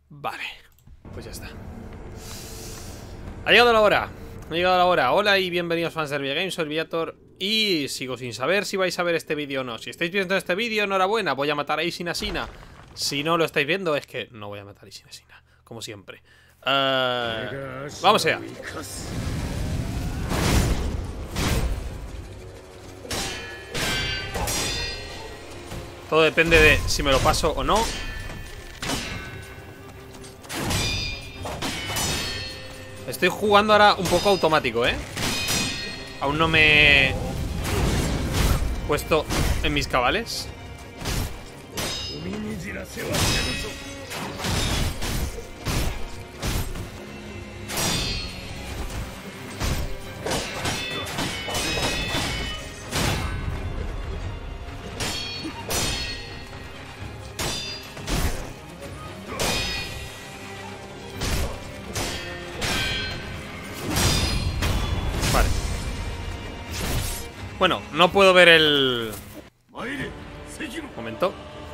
Vale, pues ya está. Ha llegado la hora. Ha llegado la hora. Hola y bienvenidos fans de Herbiagames, soy Viator. Y sigo sin saber si vais a ver este vídeo o no. Si estáis viendo este vídeo, enhorabuena, voy a matar a Ishin Asina. Si no lo estáis viendo, es que no voy a matar a Ishin Asina, como siempre. Vamos allá. Todo depende de si me lo paso o no. Estoy jugando ahora un poco automático, ¿eh? Aún no me he puesto en mis cabales. Vale. Bueno, no puedo ver el... Un momento.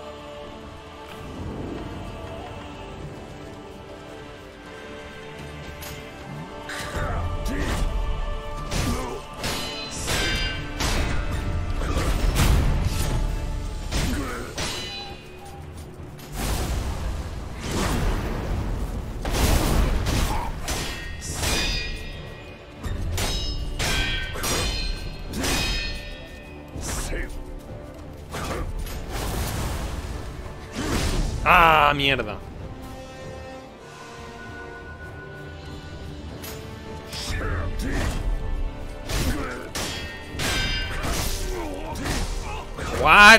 ¡Ah, mierda! ¿What?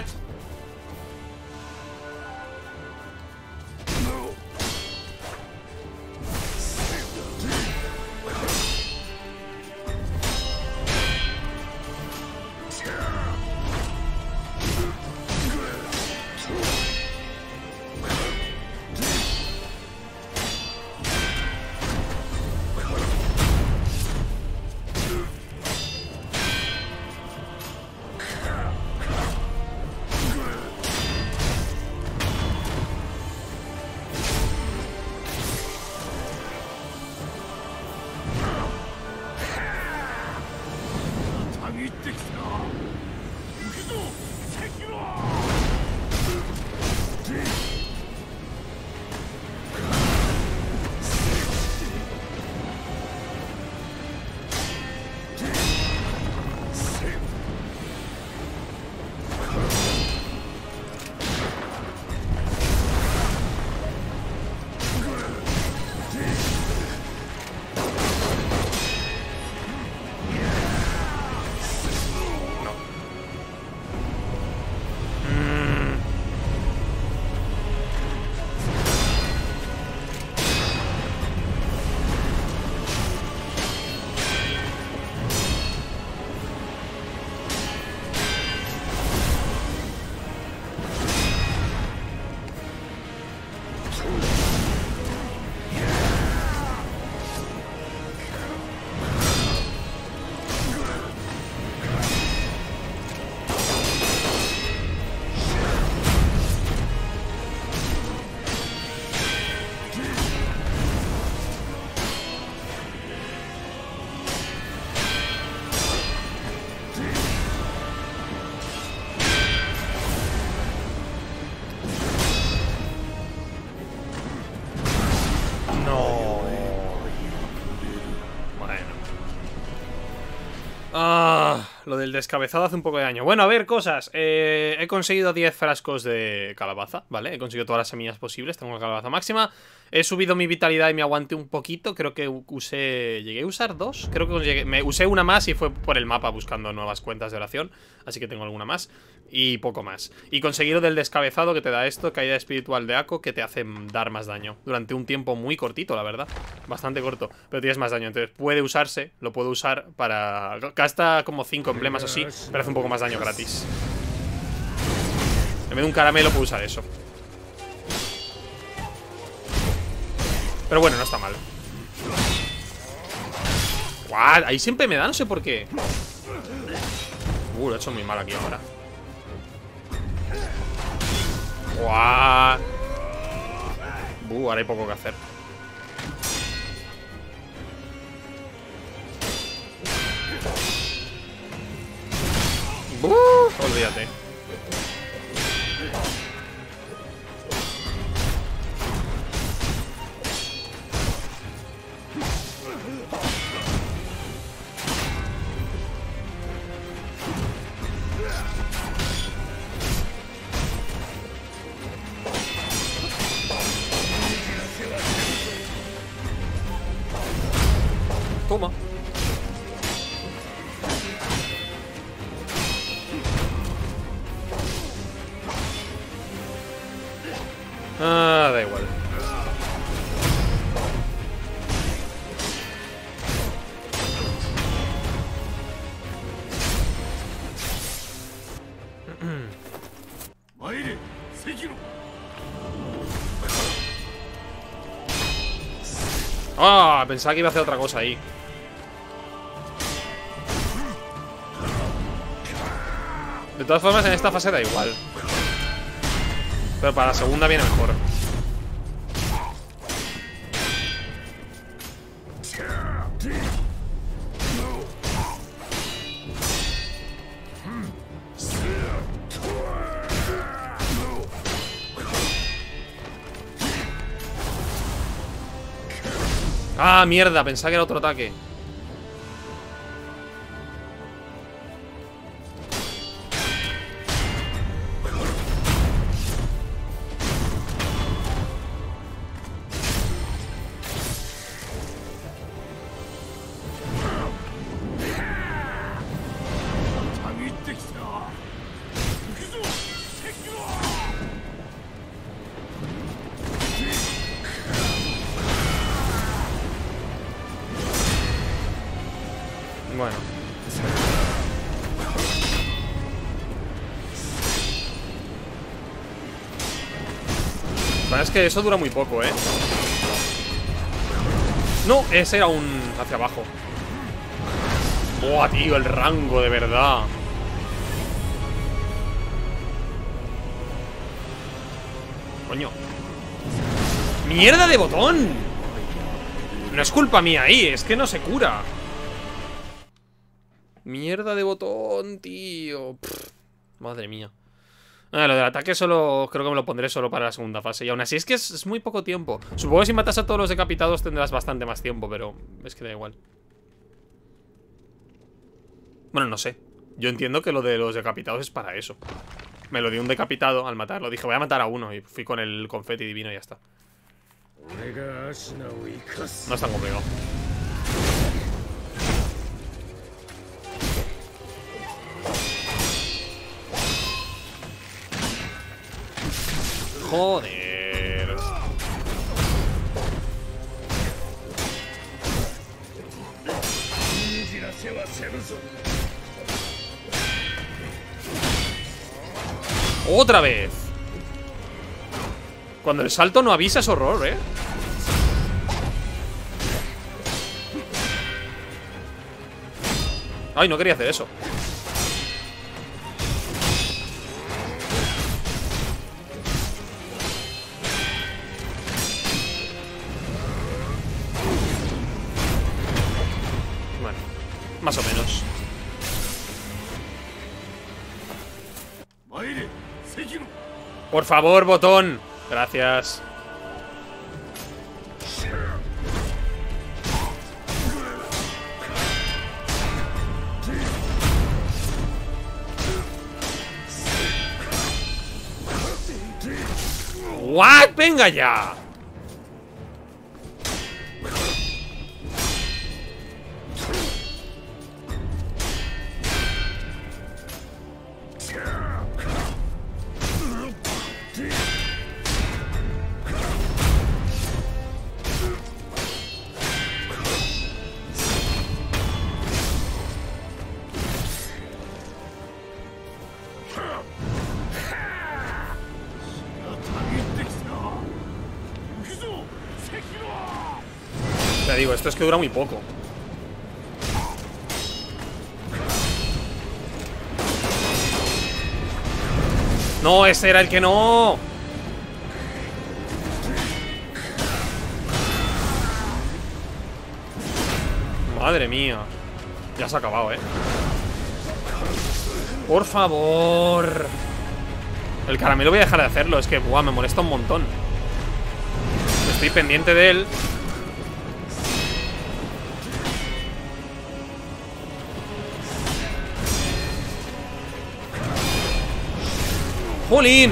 Lo del descabezado hace un poco de daño. Bueno, a ver, cosas. He conseguido 10 frascos de calabaza, ¿vale? He conseguido todas las semillas posibles. Tengo la calabaza máxima. He subido mi vitalidad y me aguanté un poquito. Creo que usé... ¿Llegué a usar 2? Creo que me usé una más y fue por el mapa buscando nuevas cuentas de oración. Así que tengo alguna más. Y poco más. Y conseguido del descabezado que te da esto, caída espiritual de Ako, que te hace dar más daño. Durante un tiempo muy cortito, la verdad. Bastante corto. Pero tienes más daño. Entonces puede usarse. Lo puedo usar para... Gasta como 5 emblemas o sí. Pero hace un poco más daño gratis. En vez de un caramelo puedo usar eso. Pero bueno, no está mal. What? Ahí siempre me da, no sé por qué. Lo he hecho muy mal aquí ahora. What? Ahora hay poco que hacer. Olvídate. Toma. Ah, da igual. Ah, pensaba que iba a hacer otra cosa ahí. De todas formas, en esta fase da igual. Pero para la segunda viene mejor. Ah, mierda, pensaba que era otro ataque. Bueno. Bueno, es que eso dura muy poco, ¿eh? No, ese era un... hacia abajo. Buah, tío, el rango, de verdad. Coño. ¡Mierda de botón! No es culpa mía ahí, es que no se cura. Mierda de botón, tío. Pff, madre mía. Lo del ataque solo... creo que me lo pondré solo para la segunda fase. Y aún así es que es muy poco tiempo. Supongo que si matas a todos los decapitados tendrás bastante más tiempo, pero es que da igual. Bueno, no sé. Yo entiendo que lo de los decapitados es para eso. Me lo dio un decapitado al matarlo. Dije, voy a matar a uno. Y fui con el confeti divino y ya está. No es tan complicado. Joder. Otra vez. Cuando el salto no avisa es horror, ¿eh? Ay, no quería hacer eso. Bueno, más o menos. Por favor, botón. Gracias. ¿What? ¡Venga ya! Te digo, esto es que dura muy poco. No, ese era el que no. Madre mía. Ya se ha acabado, Por favor. El caramelo voy a dejar de hacerlo. Es que, buah, me molesta un montón. Estoy pendiente de él. ¡Jolín!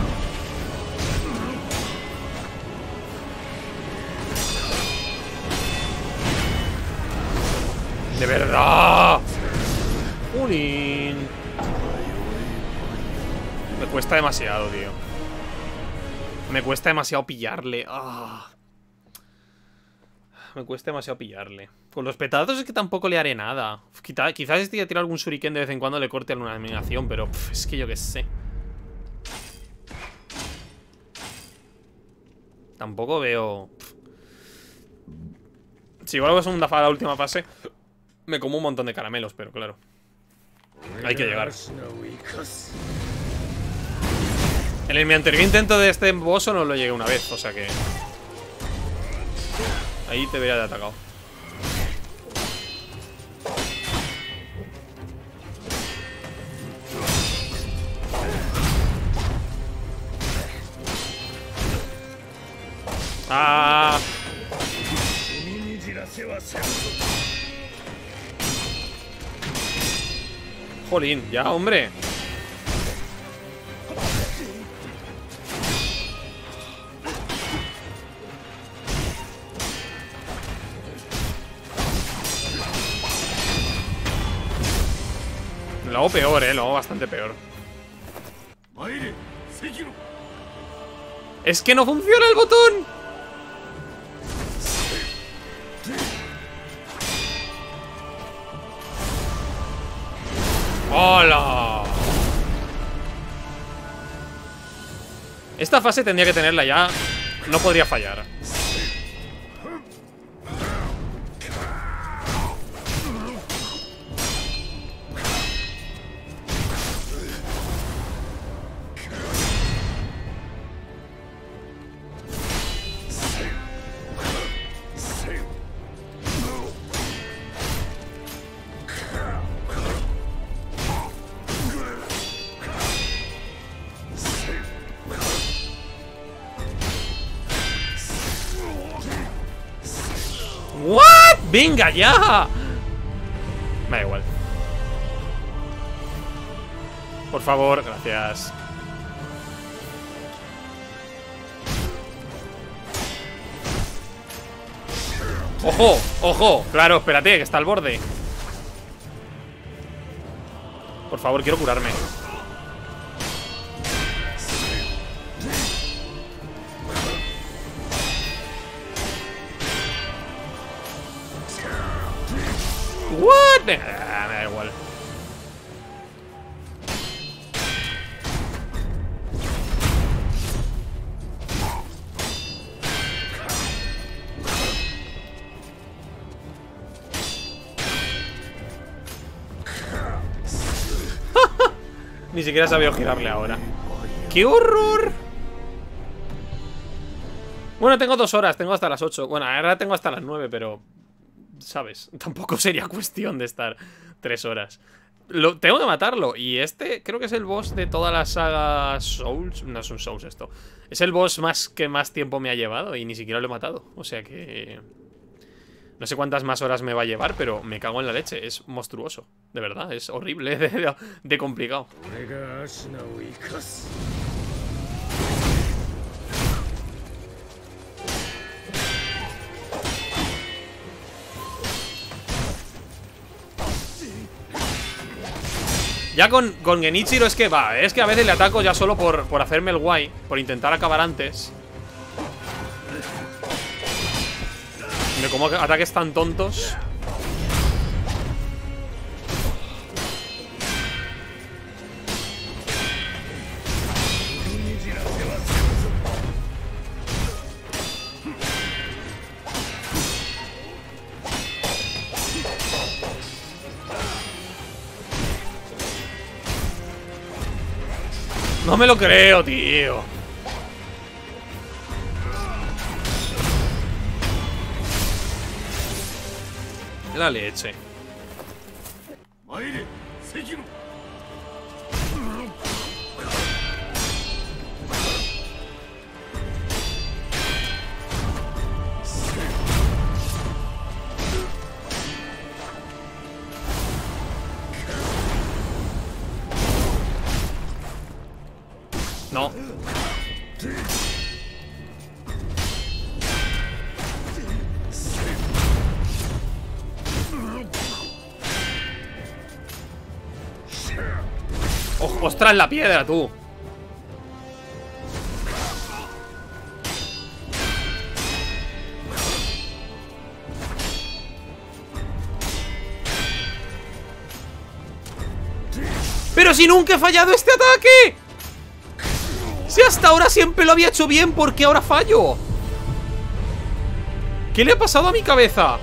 ¡De verdad! ¡Jolín! Me cuesta demasiado, tío. Me cuesta demasiado pillarle. Me cuesta demasiado pillarle. Con los petazos es que tampoco le haré nada. Quizás este día tiro algún shuriken de vez en cuando le corte alguna eliminación, pero es que yo qué sé. Tampoco veo... Si vuelvo a segunda fase, la última fase, me como un montón de caramelos, pero claro, hay que llegar. En mi anterior intento de este boss no lo llegué una vez, o sea que... ahí te debería de atacado. ¡Ah! Jolín, ya, hombre. Lo hago peor, lo hago bastante peor. ¡Es que no funciona el botón! ¡Hola! Esta fase tendría que tenerla ya. No podría fallar. ¿What? ¡Venga ya! Me da igual. Por favor, gracias. ¡Ojo! ¡Ojo! Claro, espérate, que está al borde. Por favor, quiero curarme. ¿What? Me da igual. Ni siquiera sabía girarle ahora. ¡Qué horror! Bueno, tengo 2 horas, tengo hasta las 8. Bueno, ahora tengo hasta las 9, pero... ¿sabes? Tampoco sería cuestión de estar 3 horas. Tengo que matarlo. Y este creo que es el boss de toda la saga Souls. No es un Souls esto. Es el boss que más tiempo me ha llevado y ni siquiera lo he matado. O sea que... no sé cuántas más horas me va a llevar, pero me cago en la leche. Es monstruoso. De verdad, es horrible de complicado. Ya con Genichiro es que va, es que a veces le ataco ya solo por hacerme el guay, por intentar acabar antes. De cómo ataques tan tontos. No me lo creo, tío. La leche. No. ¡Ostras, la piedra, tú! ¡Pero si nunca he fallado este ataque! Si hasta ahora siempre lo había hecho bien, ¿por qué ahora fallo? ¿Qué le ha pasado a mi cabeza?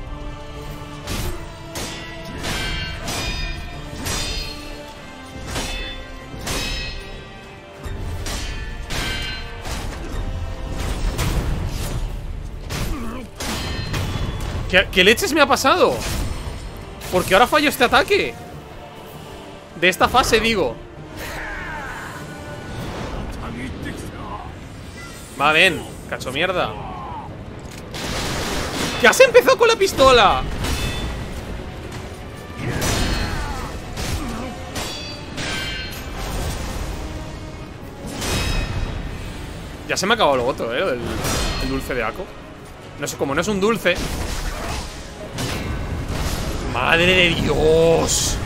¿Qué leches me ha pasado? ¿Por qué ahora fallo este ataque? De esta fase, digo. Va, ven, cacho mierda. ¡Que has empezado con la pistola! Ya se me ha acabado lo otro, el dulce de Ako. No sé, como no es un dulce. ¡Madre de Dios!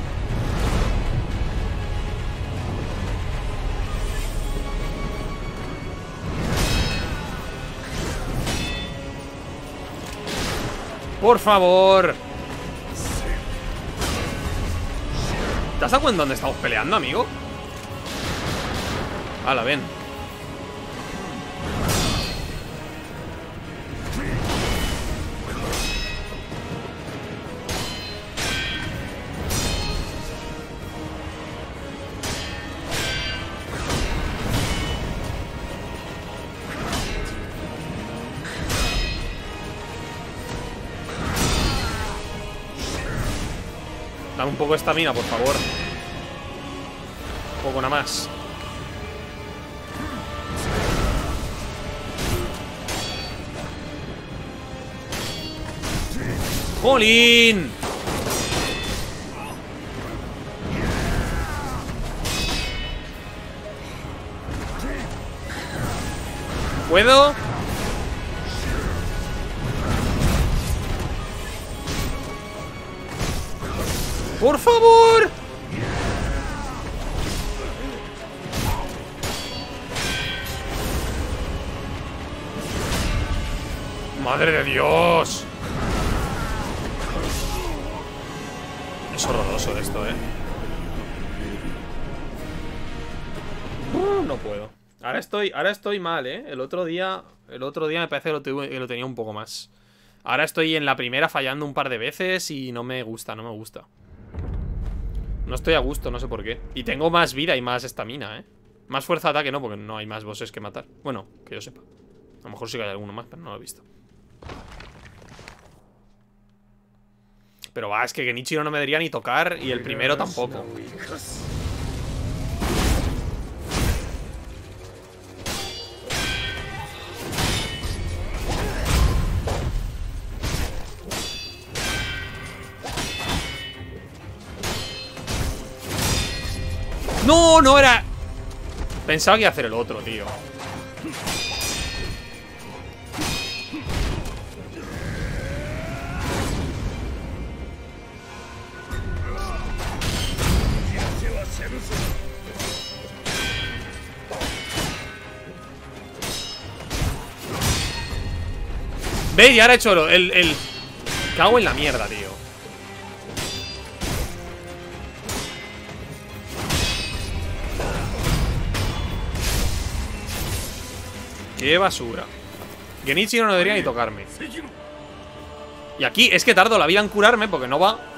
¡Por favor! ¿Te has dado cuenta dónde estamos peleando, amigo? Hala, ven. Dame un poco de estamina, por favor. Un poco nada más. ¡Jolín! ¿Puedo? ¡Por favor! ¡Madre de Dios! Es horroroso esto, no puedo. Ahora estoy mal, El otro día me parece que lo tenía un poco más. Ahora estoy en la primera fallando un par de veces y no me gusta. No estoy a gusto, no sé por qué. Y tengo más vida y más estamina, Más fuerza de ataque no, porque no hay más bosses que matar. Bueno, que yo sepa. A lo mejor sí que hay alguno más, pero no lo he visto. Pero va, es que Genichiro no me debería ni tocar. Y el primero tampoco. No, no era... Pensaba que iba a hacer el otro, tío. Ve, y ahora he hecho el... Cago en la mierda, tío. Qué basura. Genichiro no debería ni tocarme. Y aquí es que tardo la vida en curarme porque no va.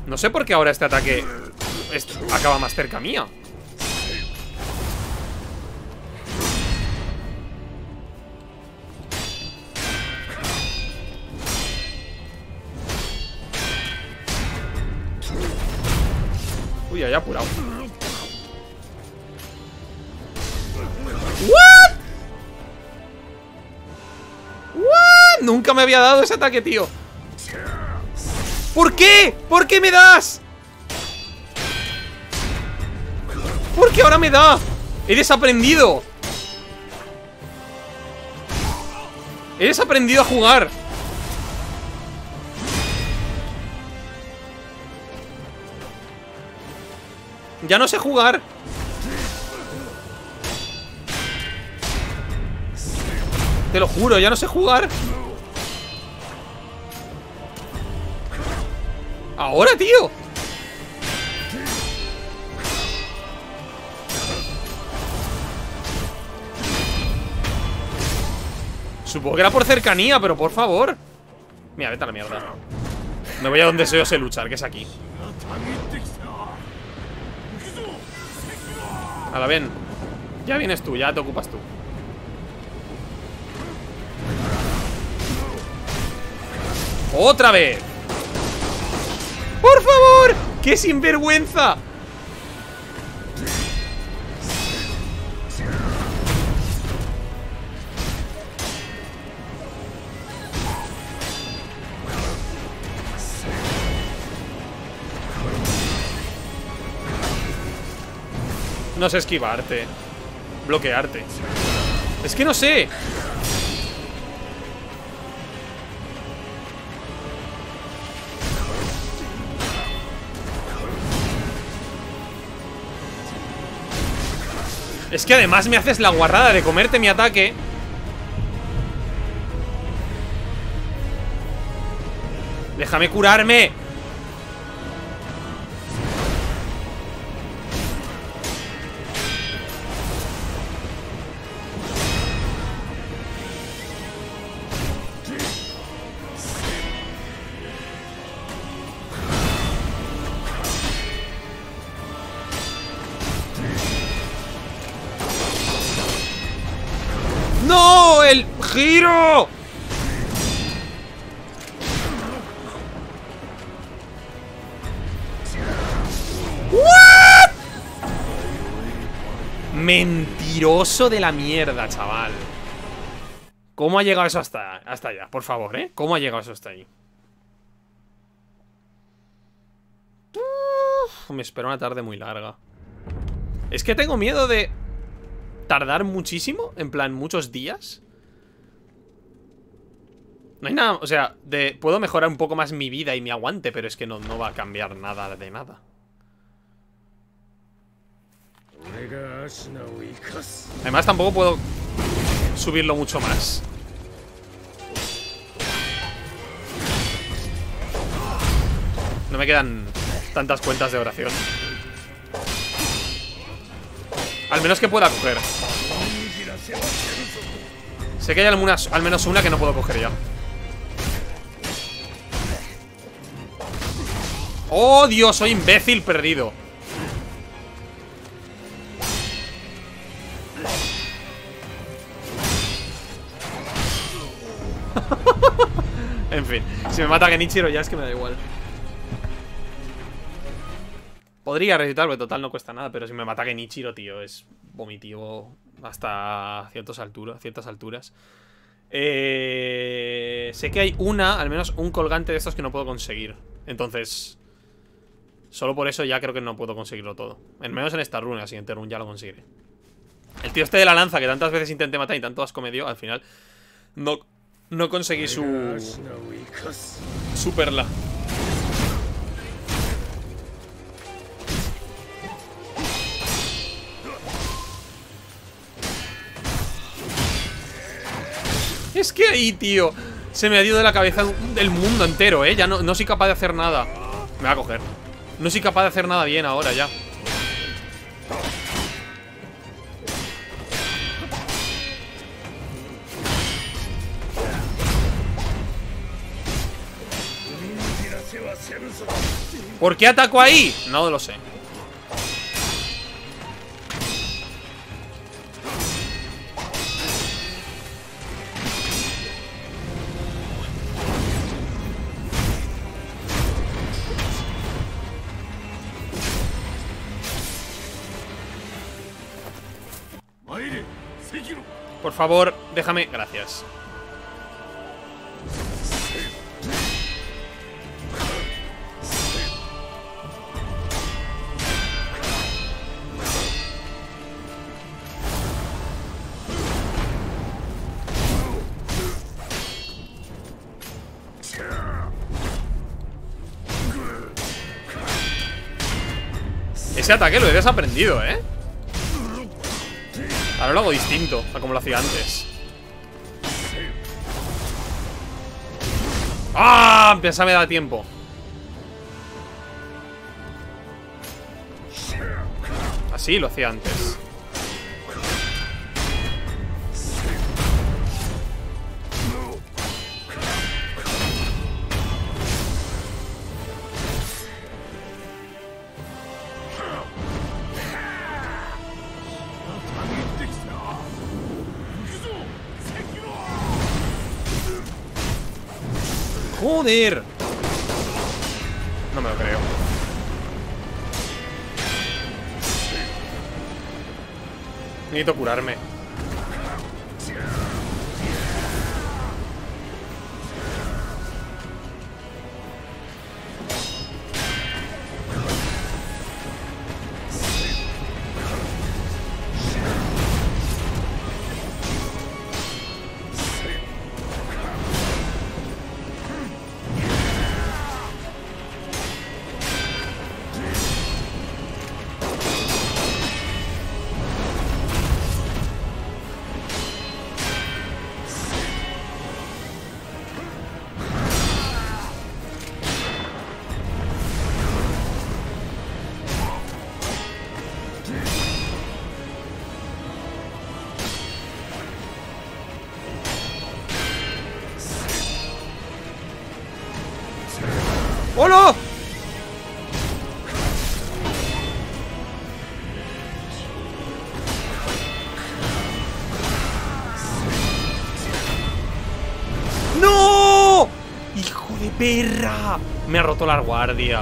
No sé por qué ahora este ataque acaba más cerca mía. Uy, ya he apurado. ¿What? ¿What? Nunca me había dado ese ataque, tío. ¿Por qué? ¿Por qué me das? ¿Por qué ahora me da? He desaprendido. He desaprendido a jugar. Ya no sé jugar. Te lo juro, ya no sé jugar. Ahora, tío. Supongo que era por cercanía, pero por favor. Mira, vete a la mierda. Me voy a donde yo sé luchar, que es aquí. Ahora ven. Ya vienes tú, ya te ocupas tú. ¡Otra vez! ¡Por favor! ¡Qué sinvergüenza! No sé esquivarte. Bloquearte. Es que no sé. Es que además me haces la guarrada de comerte mi ataque. Déjame curarme. ¡No! ¡El giro! ¿What? Mentiroso de la mierda, chaval. ¿Cómo ha llegado eso hasta allá? Por favor, ¿eh? ¿Cómo ha llegado eso hasta ahí? Me espero una tarde muy larga. Es que tengo miedo de tardar muchísimo, en plan, muchos días. No hay nada, o sea, puedo mejorar un poco más mi vida y mi aguante, pero es que no va a cambiar nada de nada. Además tampoco puedo subirlo mucho más. No me quedan tantas cuentas de oración. Al menos que pueda coger. Sé que hay al menos una que no puedo coger ya. ¡Oh, Dios! Soy imbécil perdido. En fin, si me mata Genichiro ya es que me da igual. Podría resucitar, porque total no cuesta nada. Pero si me mata Genichiro, tío, es vomitivo hasta ciertas alturas. Sé que hay al menos un colgante de estos que no puedo conseguir. Entonces, solo por eso ya creo que no puedo conseguirlo todo. Al menos en esta runa, la siguiente runa ya lo conseguiré. El tío este de la lanza que tantas veces intenté matar y tanto asco me dio, al final no conseguí su perla. Es que ahí, tío, se me ha ido de la cabeza el mundo entero, ya no soy capaz de hacer nada. Me va a coger. No soy capaz de hacer nada bien ahora ya. ¿Por qué atacó ahí? No lo sé. Por favor, déjame. Gracias. Ese ataque lo he desaprendido, ¿eh? Ahora lo hago distinto a como lo hacía antes. ¡Ah! Pensaba me da tiempo. Así lo hacía antes. ¡Joder! No me lo creo. Necesito curarme. ¡Hola! ¡No! ¡Hijo de perra! Me ha roto la guardia.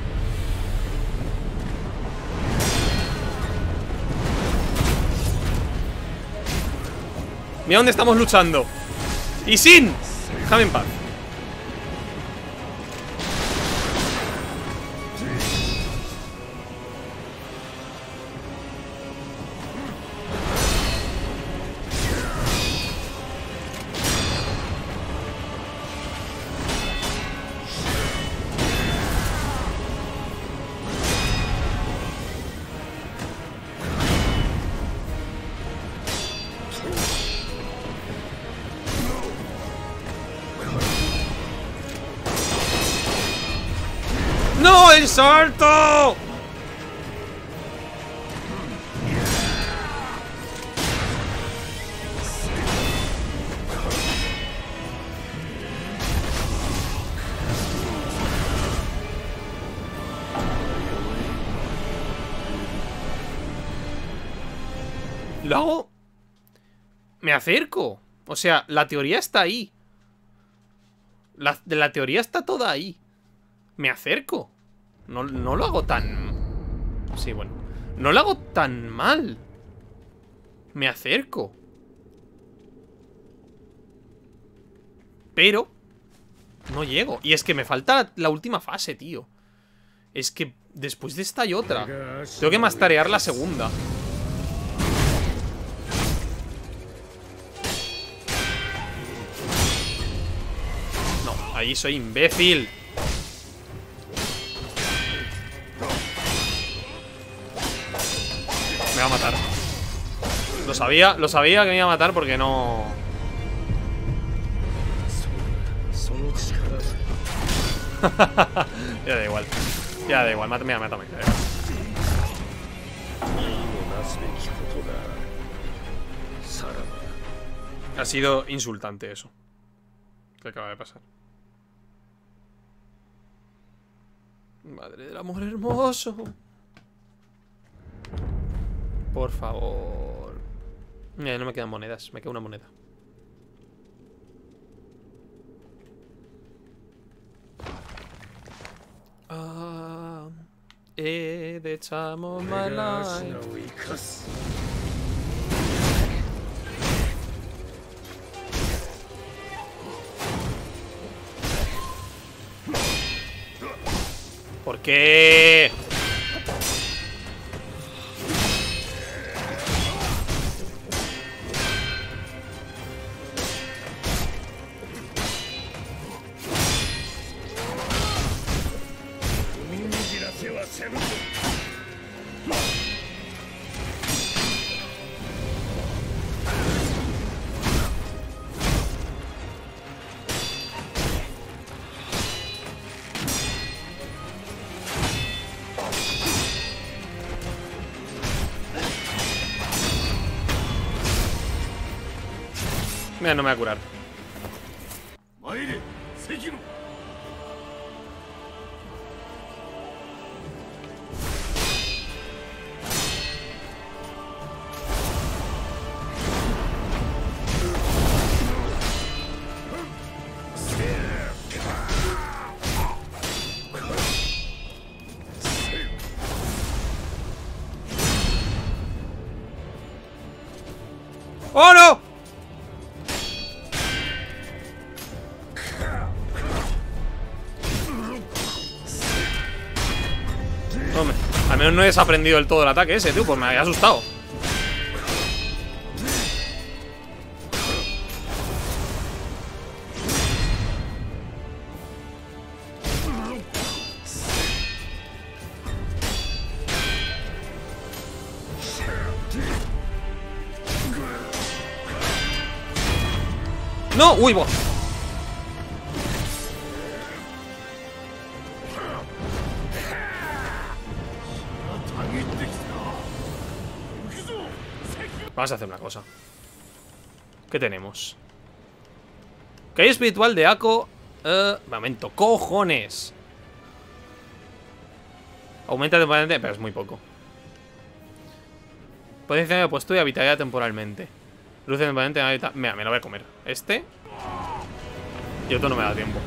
Mira dónde estamos luchando. ¡Y sin! Déjame en paz. ¡No! ¡El salto! Lo hago. Me acerco. O sea, la teoría está ahí. La teoría está toda ahí. Me acerco. No lo hago tan... Sí, bueno. No lo hago tan mal. Me acerco. Pero no llego. Y es que me falta la última fase, tío. Es que después de esta hay otra. Tengo que mastarear la segunda. No, ahí soy imbécil. Me va a matar. Lo sabía que me iba a matar porque no... Ya da igual. Ya da igual, mátame, mátame. Da igual. Ha sido insultante eso que acaba de pasar. Madre del amor hermoso. Por favor. No me quedan monedas, me queda una moneda. The time of my life. ¿Por qué? Mira, no me va a curar. ¡Oh, no! Hombre, al menos no he desaprendido del todo el ataque ese, tío. Pues me había asustado. ¡No! ¡Uy, vos! Vamos a hacer una cosa. ¿Qué tenemos? Calle espiritual de Ako. Momento, cojones. Aumenta temporalmente, pero es muy poco. Potencia de puesto y habitabilidad temporalmente. Luce temporalmente. Mira, me lo voy a comer. Este. Y otro no me da tiempo.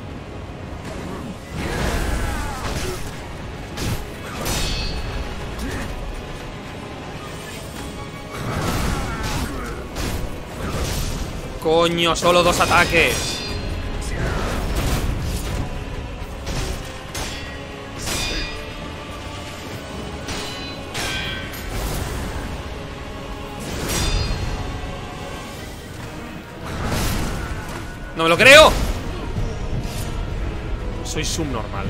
Coño, solo 2 ataques. ¡No me lo creo! Soy subnormal.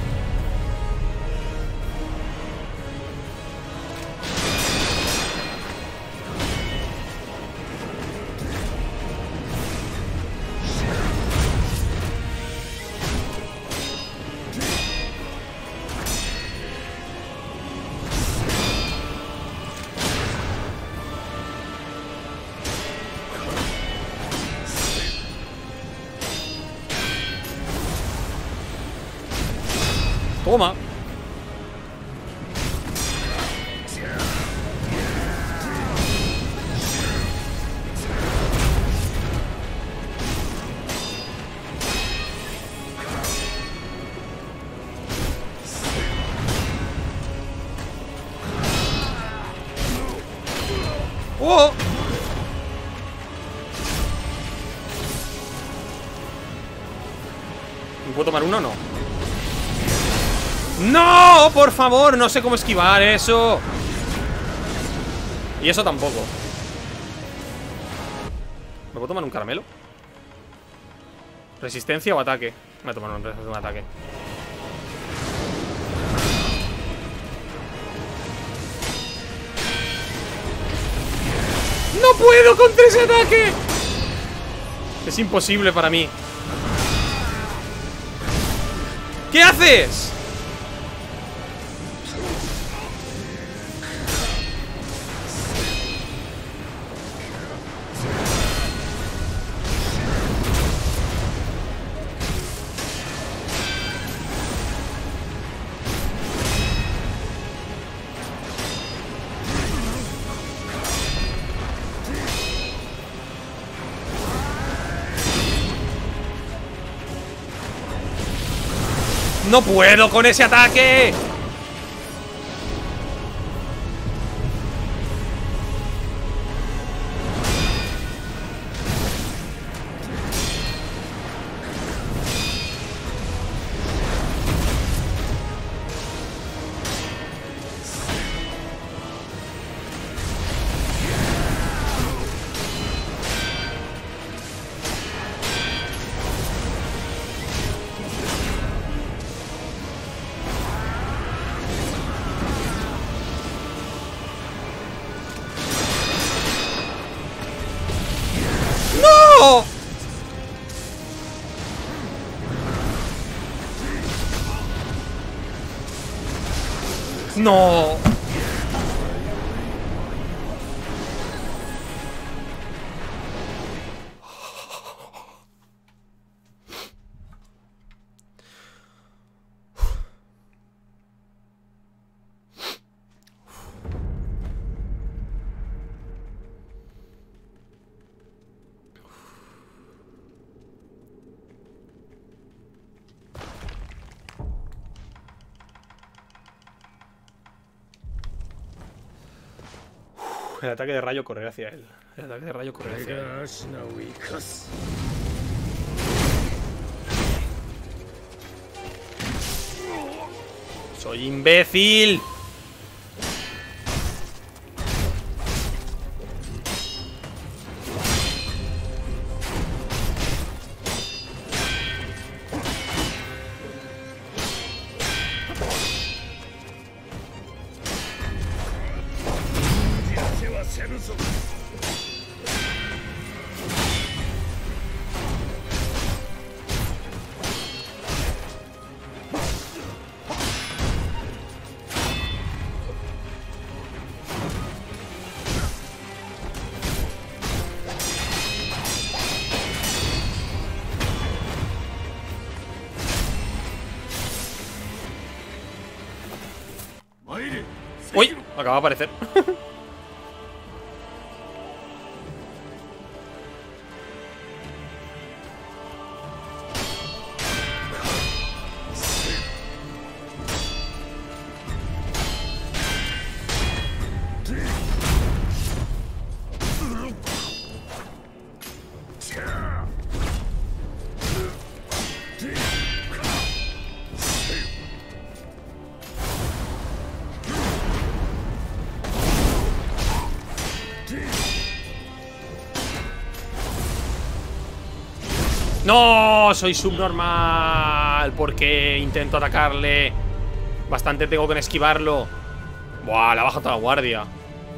Toma. ¡Oh! ¿Me puedo tomar uno o no? ¡No! ¡Por favor! No sé cómo esquivar eso. Y eso tampoco. ¿Me puedo tomar un caramelo? ¿Resistencia o ataque? Me voy a tomar un ataque. ¡No puedo contra ese ataque! Es imposible para mí. ¿Qué haces? ¡No puedo con ese ataque! ¡No! ¡No! El ataque de rayo correr hacia él. El ataque de rayo correr hacia él. ¡Soy imbécil! ¡Uy! Acaba de aparecer. ¡No! Soy subnormal. Porque intento atacarle. Bastante tengo que esquivarlo. Buah, le ha bajado toda la guardia.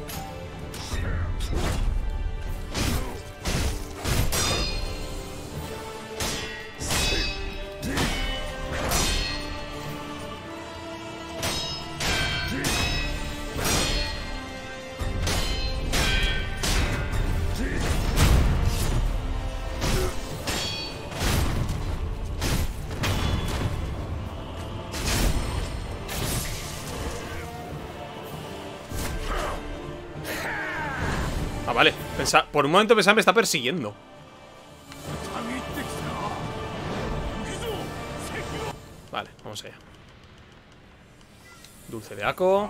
Ah, vale. Por un momento pensaba que me está persiguiendo. Vale, vamos allá. Dulce de Ako.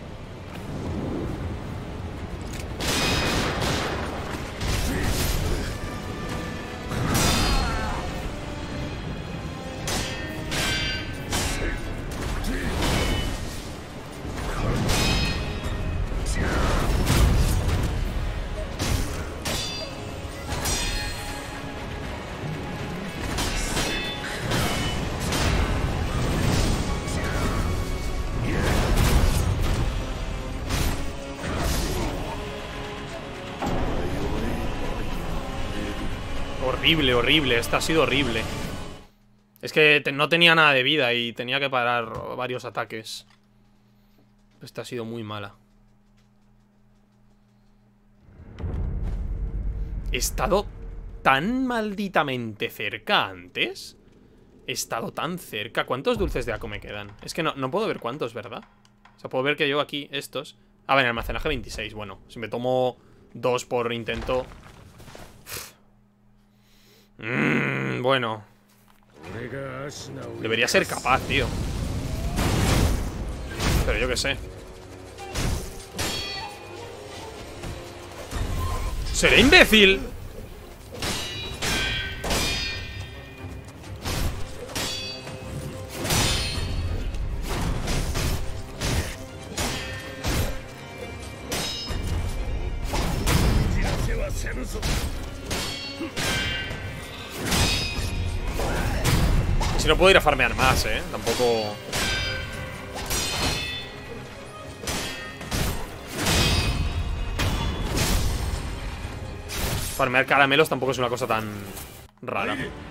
Horrible, horrible. Esta ha sido horrible. Es que no tenía nada de vida y tenía que parar varios ataques. Esta ha sido muy mala. He estado tan malditamente cerca antes. He estado tan cerca. ¿Cuántos dulces de Ako me quedan? Es que no puedo ver cuántos, ¿verdad? O sea, puedo ver que llevo aquí estos. A ver, almacenaje 26. Bueno, si me tomo 2 por intento... Bueno. Debería ser capaz, tío. Pero yo qué sé. ¿Seré imbécil? Si no puedo ir a farmear más, tampoco... Farmear caramelos tampoco es una cosa tan rara.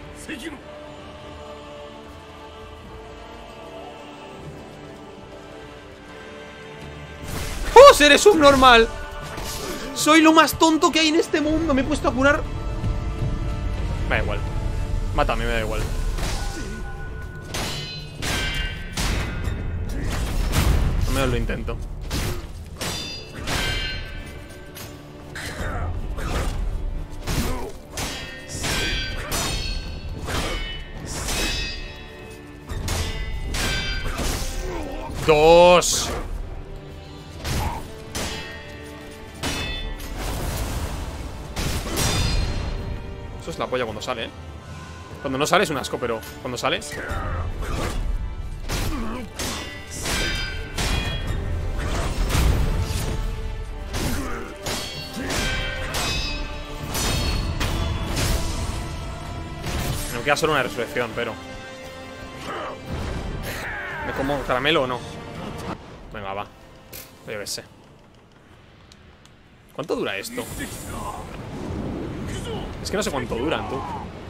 ¡Oh, seré subnormal! Soy lo más tonto que hay en este mundo. Me he puesto a curar. Me da igual. Mátame, me da igual. Al menos lo intento. ¡Dos! Eso es la polla cuando sale, Cuando no sale es un asco, pero cuando sale... Me queda solo una resurrección, pero... ¿Me como caramelo o no? Venga, va. Yo qué sé. ¿Cuánto dura esto? Es que no sé cuánto duran, tú.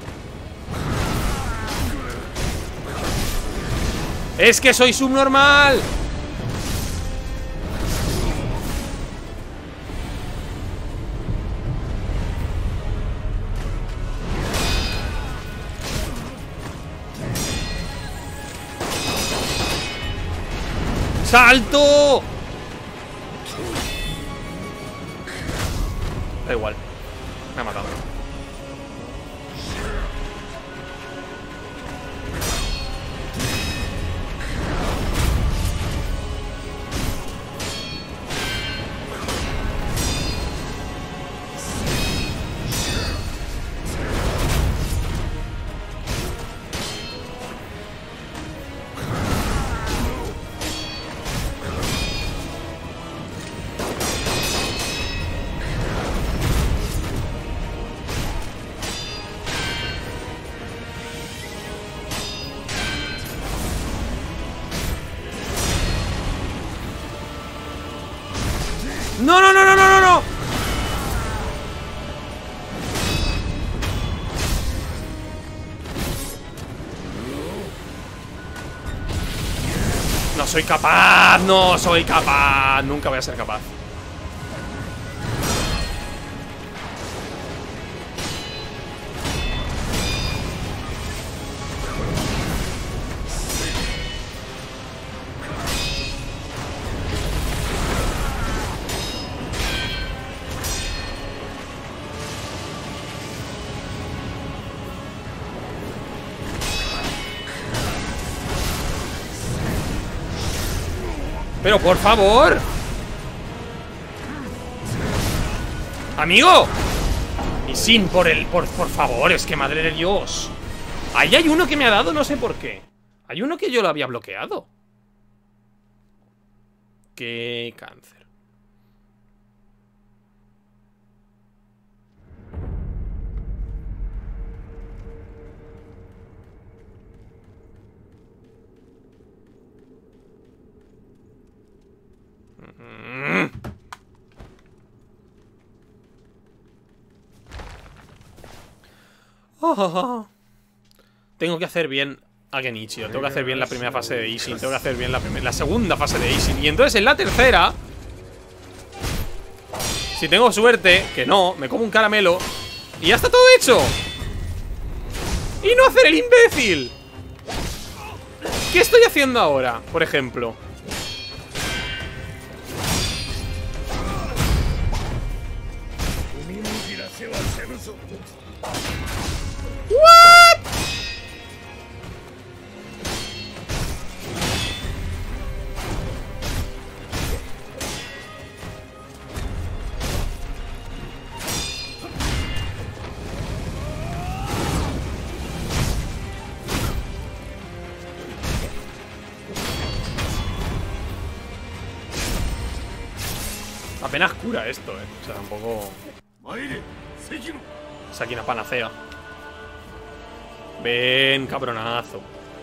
¡Es que soy subnormal! ¡Salto! Da igual. Me ha matado. ¡No, no, no, no, no, no, no! No soy capaz, no soy capaz. Nunca voy a ser capaz. Pero por favor. Amigo. Y sin por el... Por favor, es que madre de Dios. Ahí hay uno que me ha dado, no sé por qué. Hay uno que yo lo había bloqueado. Qué cáncer. Tengo que hacer bien a Genichiro. Tengo que hacer bien la primera fase de Ishin. Tengo que hacer bien la segunda fase de Ishin. Y entonces en la tercera, si tengo suerte, que no, me como un caramelo y ya está todo hecho. Y no hacer el imbécil. ¿Qué estoy haciendo ahora, por ejemplo? ¿What? Apenas cura esto, O sea, tampoco... Saqué una panacea. Ven, cabronazo.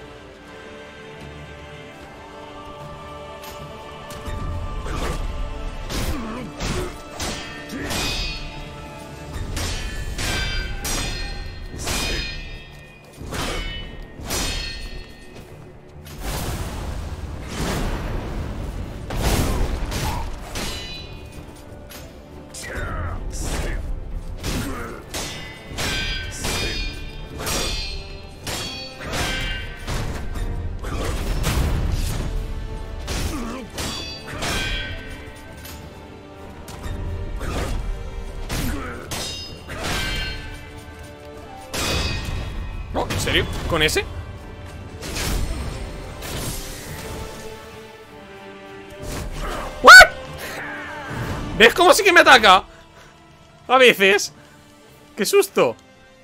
¿En serio? ¿Con ese? ¿What? ¿Ves cómo sí que me ataca? A veces. ¡Qué susto!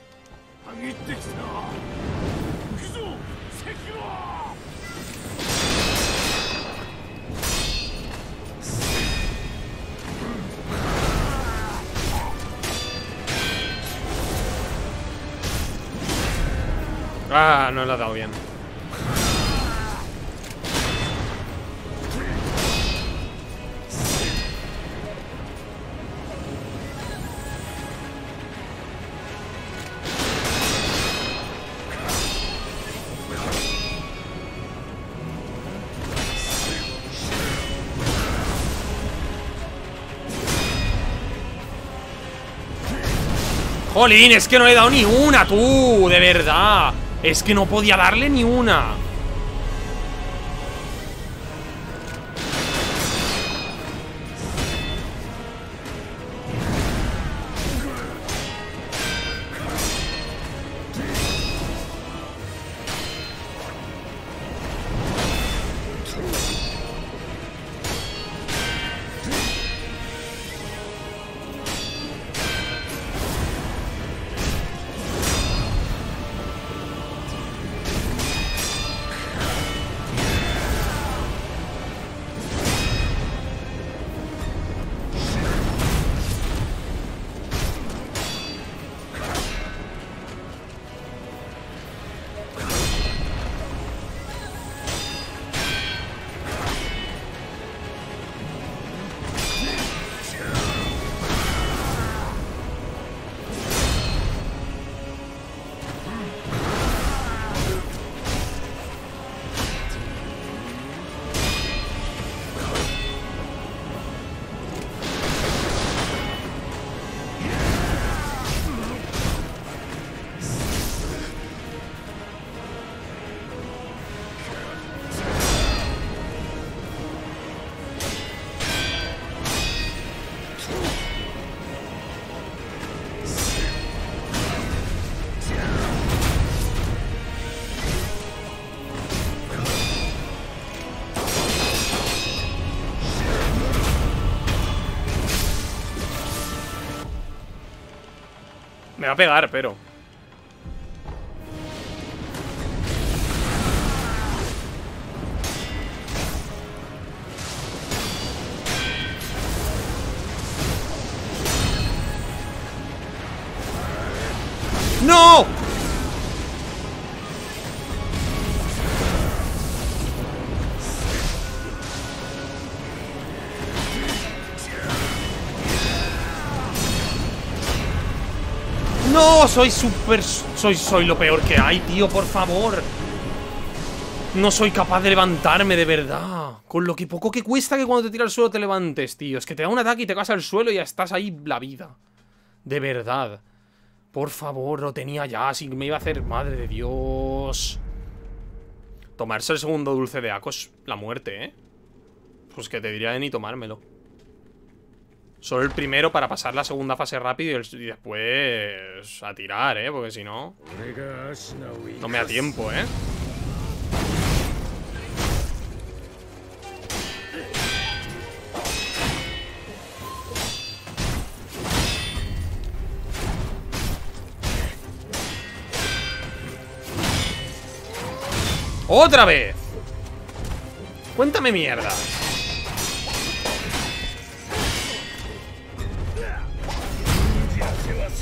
Ah, no le ha dado bien. Jolín, es que no le he dado ni una, tú, de verdad. Es que no podía darle ni una. Me va a pegar, pero... ¡No! No, soy súper... Soy lo peor que hay, tío, por favor. No soy capaz de levantarme, de verdad. Con lo que poco que cuesta que cuando te tira al suelo te levantes, tío. Es que te da un ataque y te caes al suelo y ya estás ahí la vida. De verdad. Por favor, lo tenía ya, así que me iba a hacer... Madre de Dios. Tomarse el segundo dulce de Ako es la muerte, ¿eh? Pues que te diría de ni tomármelo. Solo el primero para pasar la segunda fase rápido y después a tirar, ¿eh? Porque si no... No me da tiempo, ¿eh? ¡Otra vez! Cuéntame mierda.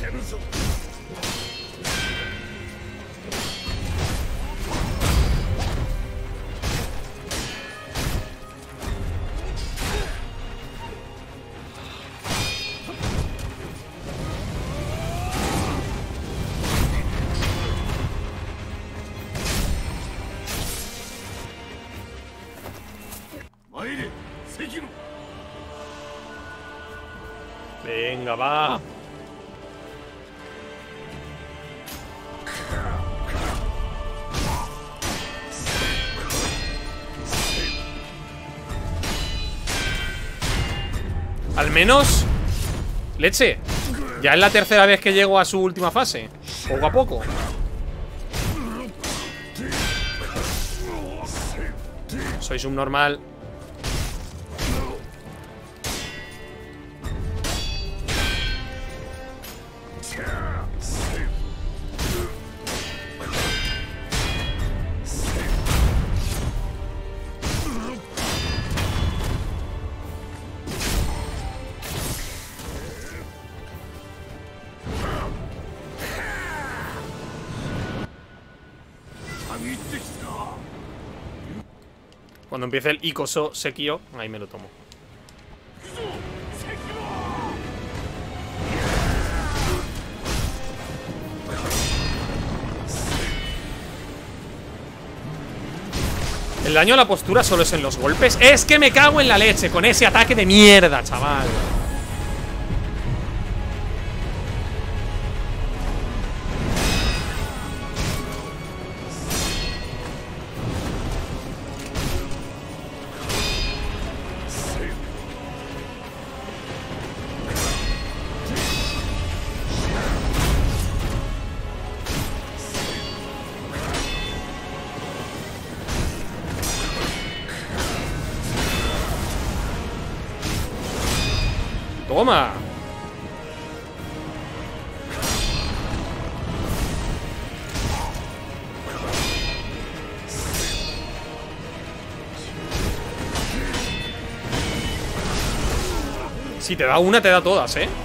Venga, va. Al menos... Leche. Ya es la tercera vez que llego a su última fase. Poco a poco. Soy subnormal. Cuando empiece el Ikoso Sekio, ahí me lo tomo. El daño a la postura solo es en los golpes. Es que me cago en la leche con ese ataque de mierda, chaval. ¡Toma! Si te da una, te da todas, ¿eh?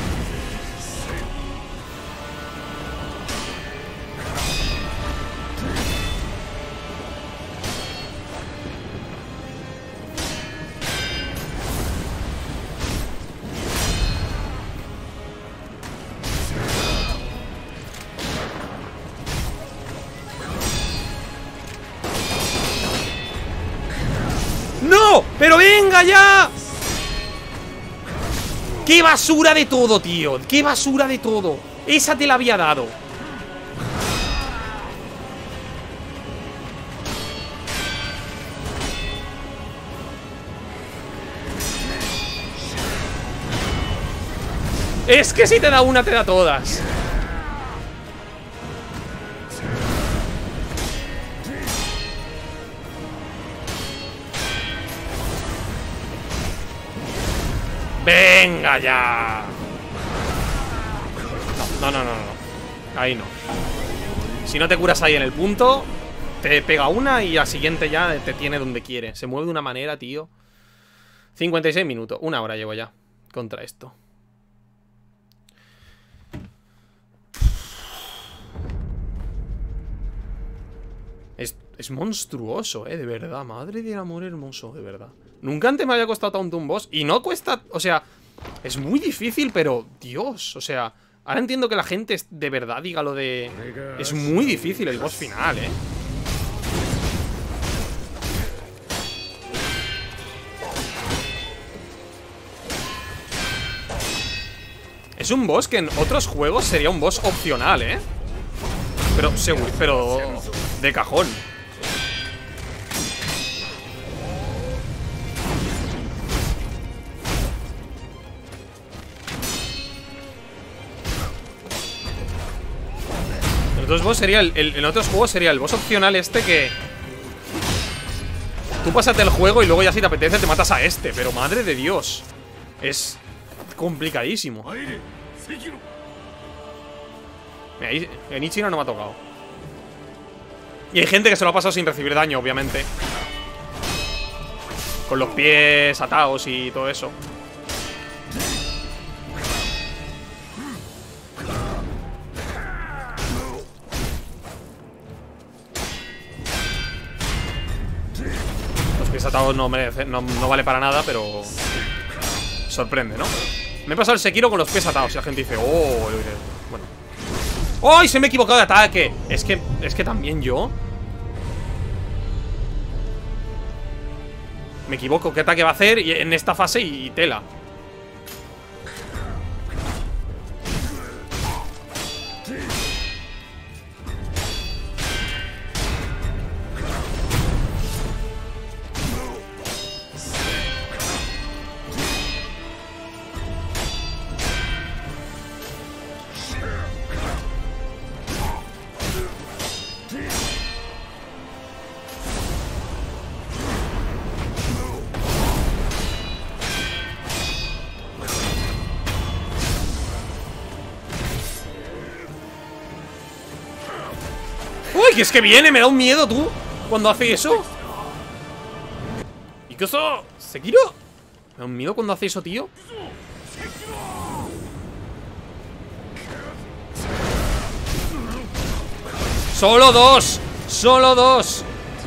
¡No! ¡Pero venga ya! ¡Qué basura de todo, tío! ¡Qué basura de todo! Esa te la había dado. Es que si te da una, te da todas. ¡Venga ya! No. Ahí no. Si no te curas ahí en el punto, te pega una y la siguiente ya te tiene donde quiere. Se mueve de una manera, tío. 56 minutos. Una hora llevo ya contra esto. Es monstruoso, de verdad. Madre del amor hermoso, de verdad. Nunca antes me había costado tanto un boss. Y no cuesta, o sea, es muy difícil, pero Dios, o sea, ahora entiendo que la gente de verdad diga lo de... Es muy difícil el boss final, Es un boss que en otros juegos sería un boss opcional, Pero seguro, pero de cajón. En otros juegos sería el boss opcional que... Tú pásate el juego y luego ya si te apetece te matas a este. Pero madre de Dios, es complicadísimo. Mira, en Ichino no me ha tocado. Y hay gente que se lo ha pasado sin recibir daño, obviamente. Con los pies atados y todo eso. Pies atados no merece, no vale para nada, pero sorprende, ¿no? Me he pasado el Sekiro con los pies atados. Y la gente dice, oh, bueno. ¡Ay! Se me he equivocado de ataque. Es que también yo me equivoco. ¿Qué ataque va a hacer en esta fase y tela? ¡Uy! Que es que viene, me da un miedo, tú, cuando hace eso. ¿Y qué eso? ¿Sekiro? Me da un miedo cuando hace eso, tío. ¡Solo dos! ¡Solo dos!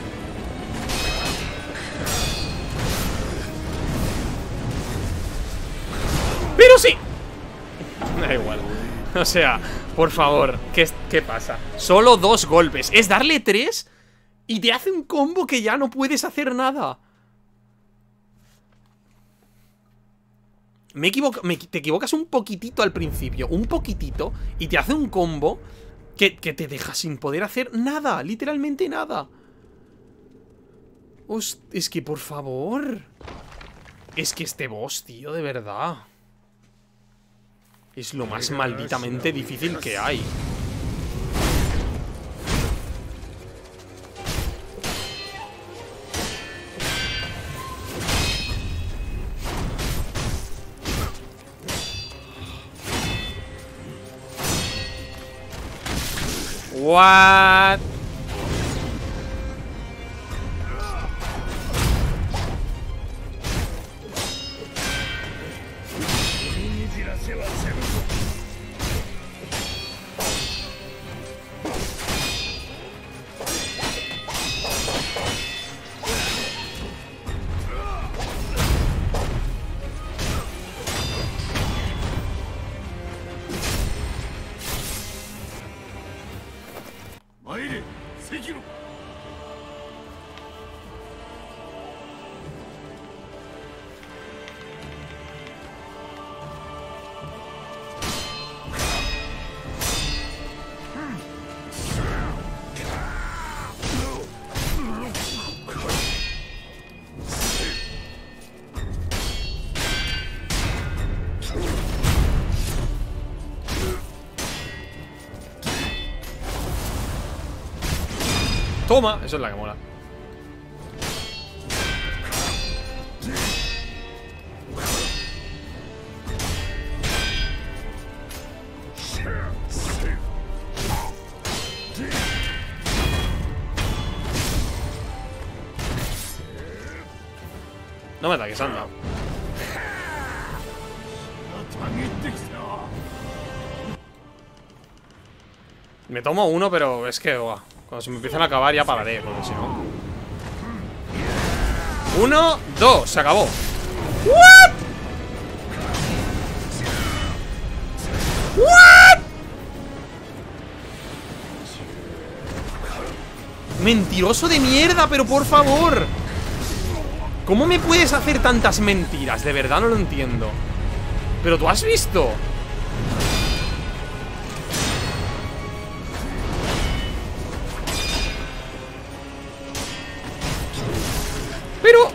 ¡Pero sí! Da igual. O sea, por favor, ¿qué pasa? Solo 2 golpes. Es darle 3 y te hace un combo que ya no puedes hacer nada. Te equivocas un poquitito al principio, un poquitito, y te hace un combo que te deja sin poder hacer nada, literalmente nada. Es que por favor. Es que este boss, tío, de verdad. Es lo más malditamente difícil que hay. What? Toma, eso es la que mola. No me ataques, anda. Me tomo uno, pero es que cuando se me empiezan a acabar ya pararé, porque si no. 1, 2, se acabó. ¿What? ¿What? Mentiroso de mierda, pero por favor. ¿Cómo me puedes hacer tantas mentiras? De verdad no lo entiendo. ¿Pero tú has visto? Pero...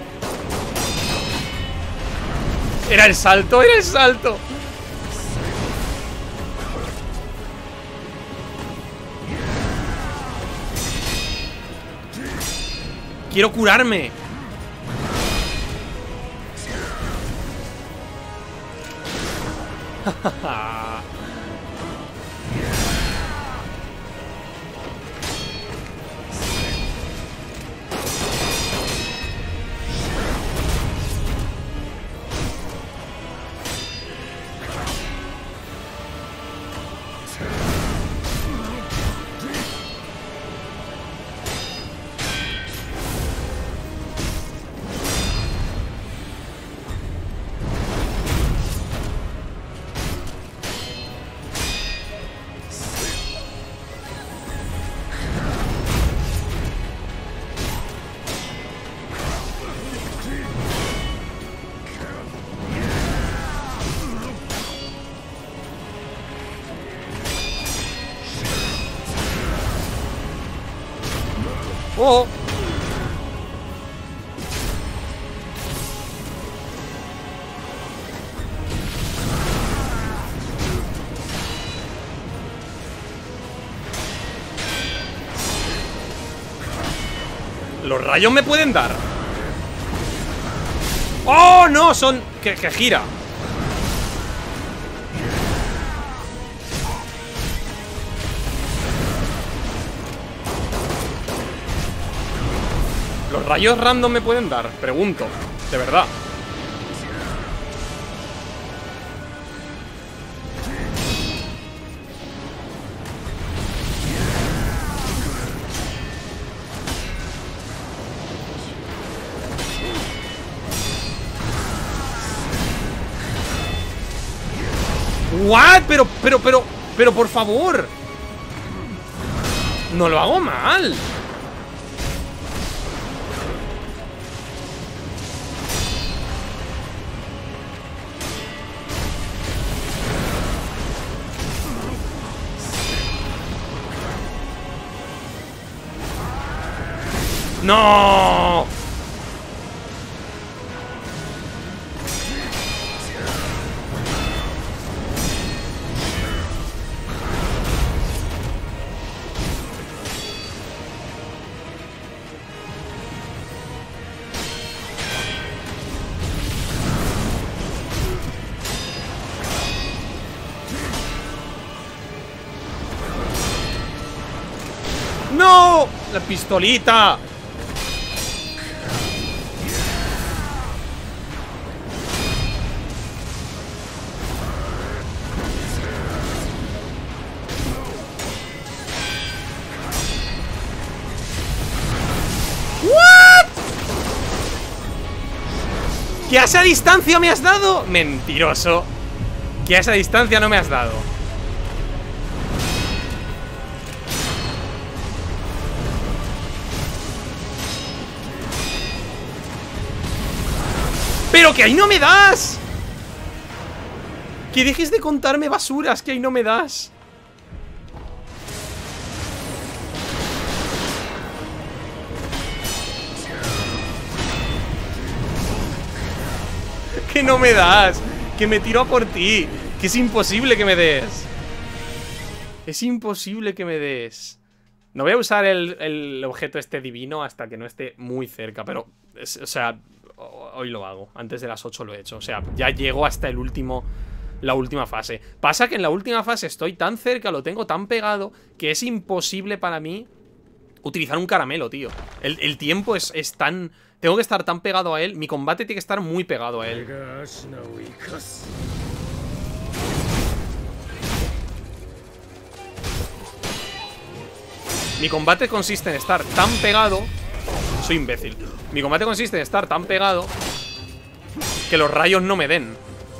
Era el salto, era el salto. Quiero curarme. ¡Oh! Los rayos me pueden dar. ¡Oh, no! Son... que gira. ¿Los rayos random me pueden dar? Pregunto. De verdad. ¿What? Pero por favor. No lo hago mal. ¡No! ¡No! ¡La pistolita! ¿Que a esa distancia me has dado? Mentiroso. Que a esa distancia no me has dado. ¡Pero que ahí no me das! Que dejes de contarme basuras, que ahí no me das. Que no me das. Que me tiro a por ti. Que es imposible que me des. Es imposible que me des. No voy a usar el objeto este divino hasta que no esté muy cerca. Pero, o sea, hoy lo hago. Antes de las 8 lo he hecho. O sea, ya llego hasta el último... la última fase. Pasa que en la última fase estoy tan cerca, lo tengo tan pegado, que es imposible para mí utilizar un caramelo, tío. El tiempo es tan... tengo que estar tan pegado a él. Mi combate tiene que estar muy pegado a él. Mi combate consiste en estar tan pegado... soy imbécil. Mi combate consiste en estar tan pegado que los rayos no me den.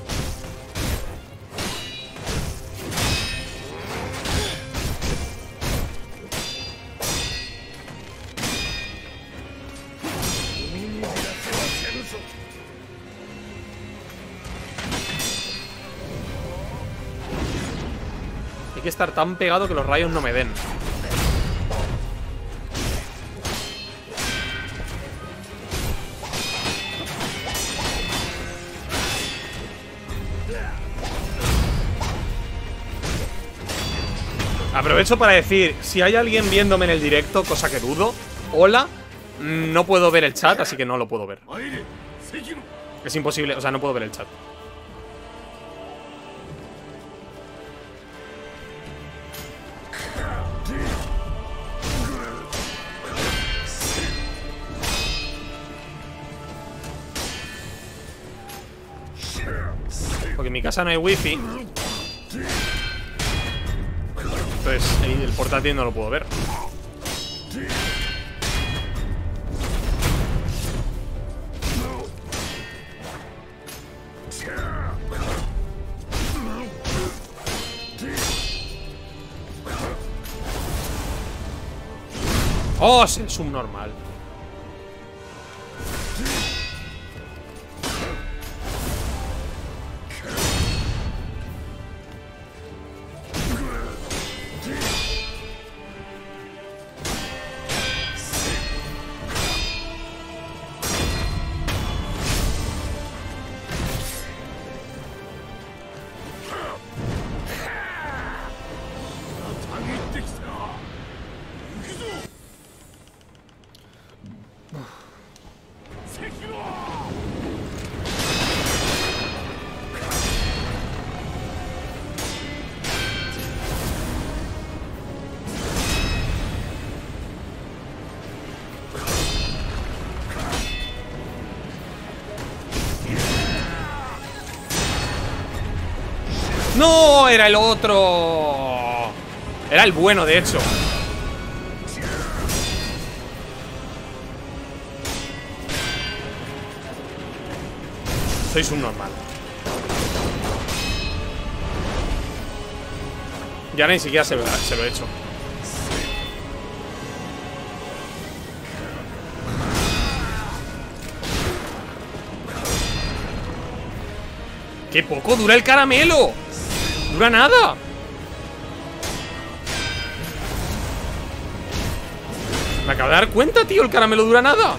Hay que estar tan pegado que los rayos no me den. Aprovecho para decir, si hay alguien viéndome en el directo, cosa que dudo, hola, no puedo ver el chat, así que no lo puedo ver. Es imposible, o sea, no puedo ver el chat. Porque en mi casa no hay wifi. Entonces el portátil no lo puedo ver. ¡Oh! Es el subnormal. ¡No! Era el otro. Era el bueno, de hecho. Sois un normal. Ya ni siquiera se lo he hecho. ¡Qué poco dura el caramelo! ¡Dura nada! Me acabo de dar cuenta, tío. El caramelo dura nada.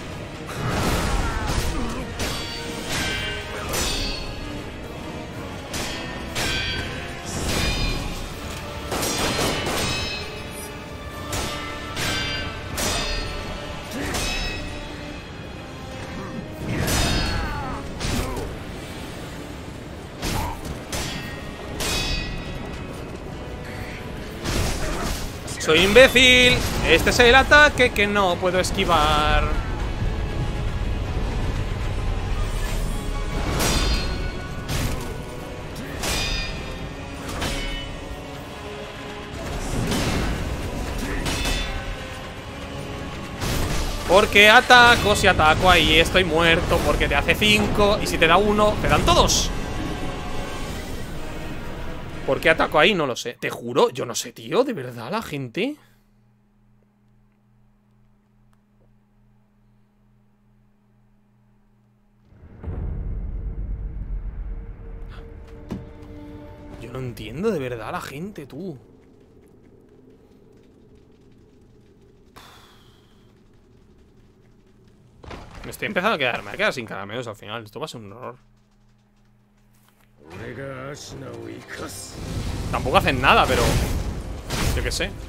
Soy imbécil. Este es el ataque que no puedo esquivar. Porque ataco, si ataco ahí estoy muerto. Porque te hace 5 y si te da 1, te dan todos. ¿Por qué ataco ahí? No lo sé. Te juro, yo no sé, tío. ¿De verdad la gente? Yo no entiendo de verdad la gente, tú. Me estoy empezando a quedar. Me voy a quedar sin caramelos al final. Esto va a ser un horror. Tampoco hacen nada, pero yo qué sé.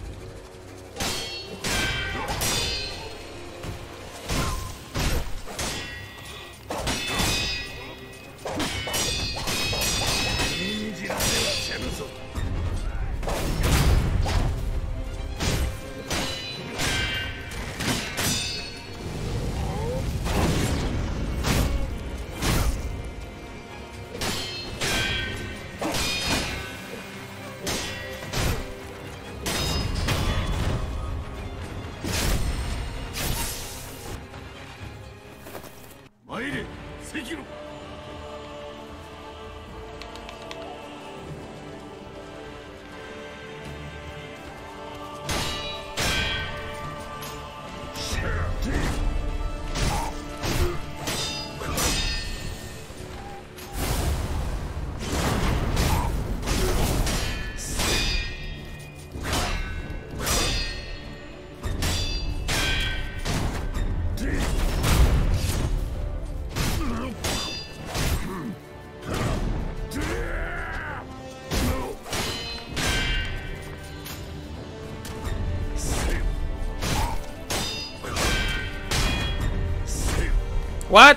¿What?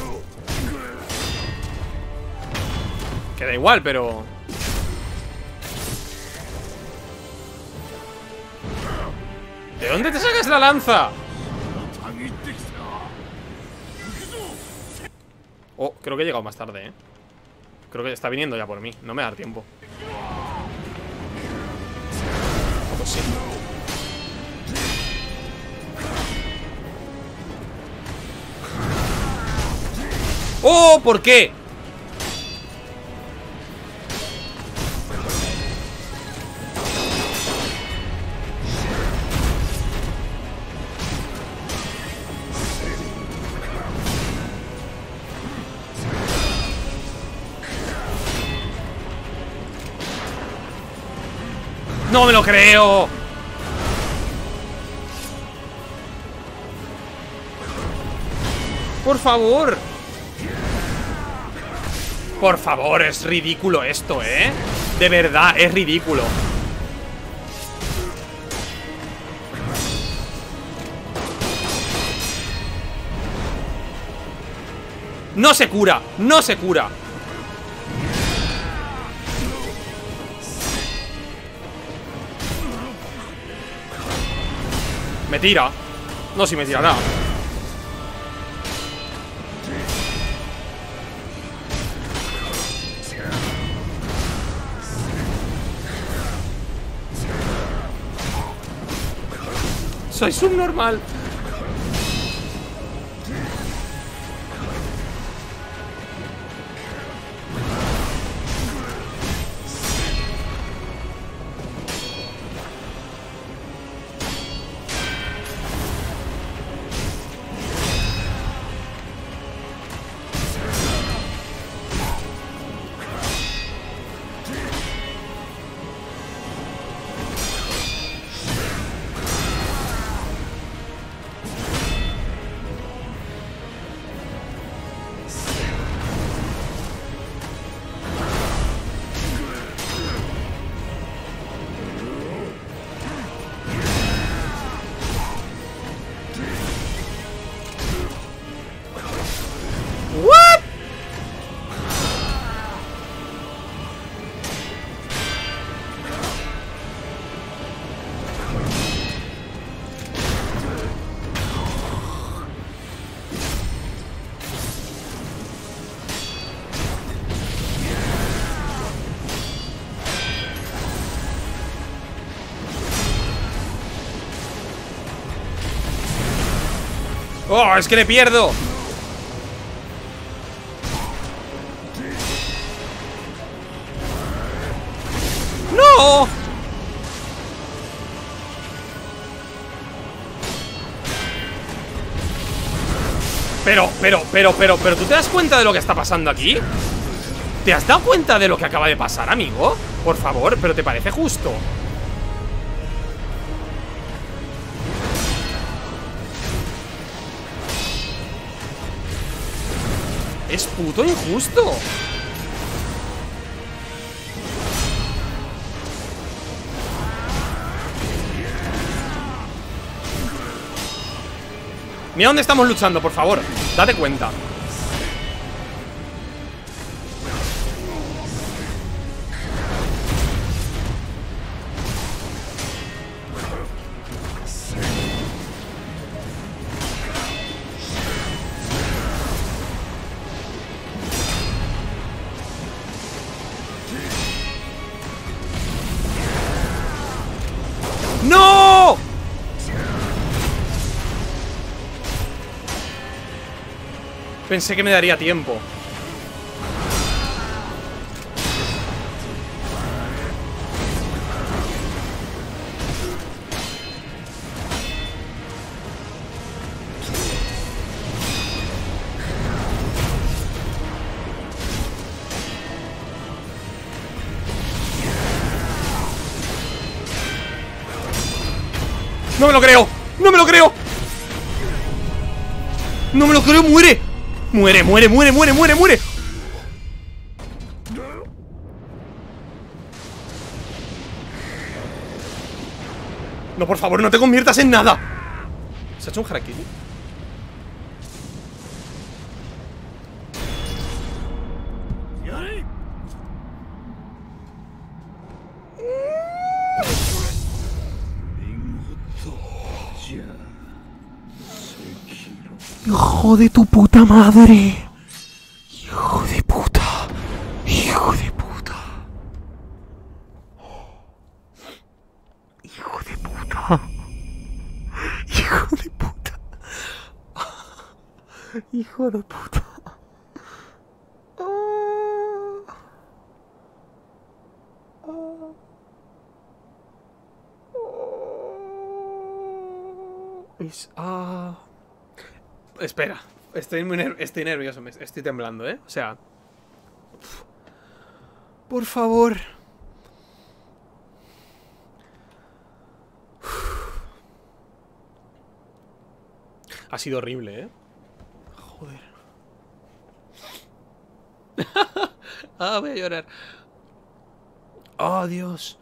Queda igual, pero... ¿De dónde te sacas la lanza? Oh, creo que he llegado más tarde, Creo que está viniendo ya por mí. No me va a dar tiempo. Pues sí. ¡Oh! ¿Por qué? ¡No me lo creo! ¡Por favor! Por favor, es ridículo esto, De verdad, es ridículo. No se cura, no se cura. Me tira. No, si me tira nada. Soy subnormal. ¡Oh, es que le pierdo! ¡No! Pero, ¿tú te das cuenta de lo que está pasando aquí? ¿Te has dado cuenta de lo que acaba de pasar, amigo? Por favor, ¿pero te parece justo? Es puto injusto. Mira dónde estamos luchando, por favor. Date cuenta. ¡No! Pensé que me daría tiempo. ¡No me lo creo! ¡No me lo creo! ¡No me lo creo! ¡Muere! ¡Muere, muere, muere, muere, muere, muere! No, por favor, no te conviertas en nada. ¿Se ha hecho un harakiri? Hijo de tu puta madre. Hijo de puta. Hijo de puta. Hijo de puta. Hijo de puta. Hijo de puta. Espera, estoy nervioso, estoy temblando, ¿eh? O sea... Por favor. Ha sido horrible, ¿eh? Joder. Voy a llorar. Oh, Dios.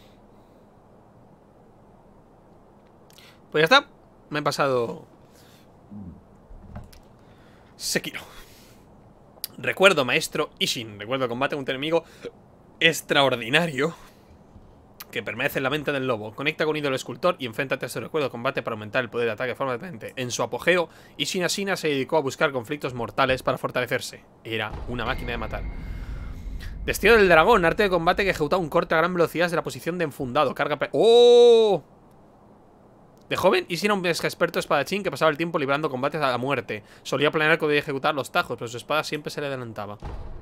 Pues ya está. Me he pasado Sekiro. Recuerdo, maestro Ishin. Recuerdo combate a un enemigo extraordinario que permanece en la mente del lobo. Conecta con ídolo escultor y enfréntate a ese recuerdo de combate para aumentar el poder de ataque de forma diferente. En su apogeo, Ishin Ashina se dedicó a buscar conflictos mortales para fortalecerse. Era una máquina de matar. Destino del dragón, arte de combate que ejecuta un corte a gran velocidad desde la posición de enfundado. Carga... ¡Oh! De joven, Ishin era un experto espadachín que pasaba el tiempo librando combates a la muerte. Solía planear cómo debía ejecutar los tajos, pero su espada siempre se le adelantaba.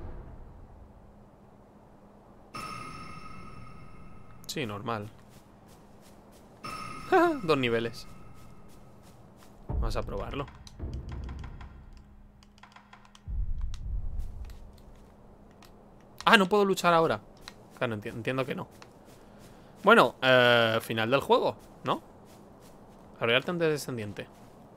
Sí, normal. 2 niveles. Vamos a probarlo. Ah, no puedo luchar ahora. Claro, entiendo que no. Bueno, final del juego, ¿no? Arrollarte ante descendiente.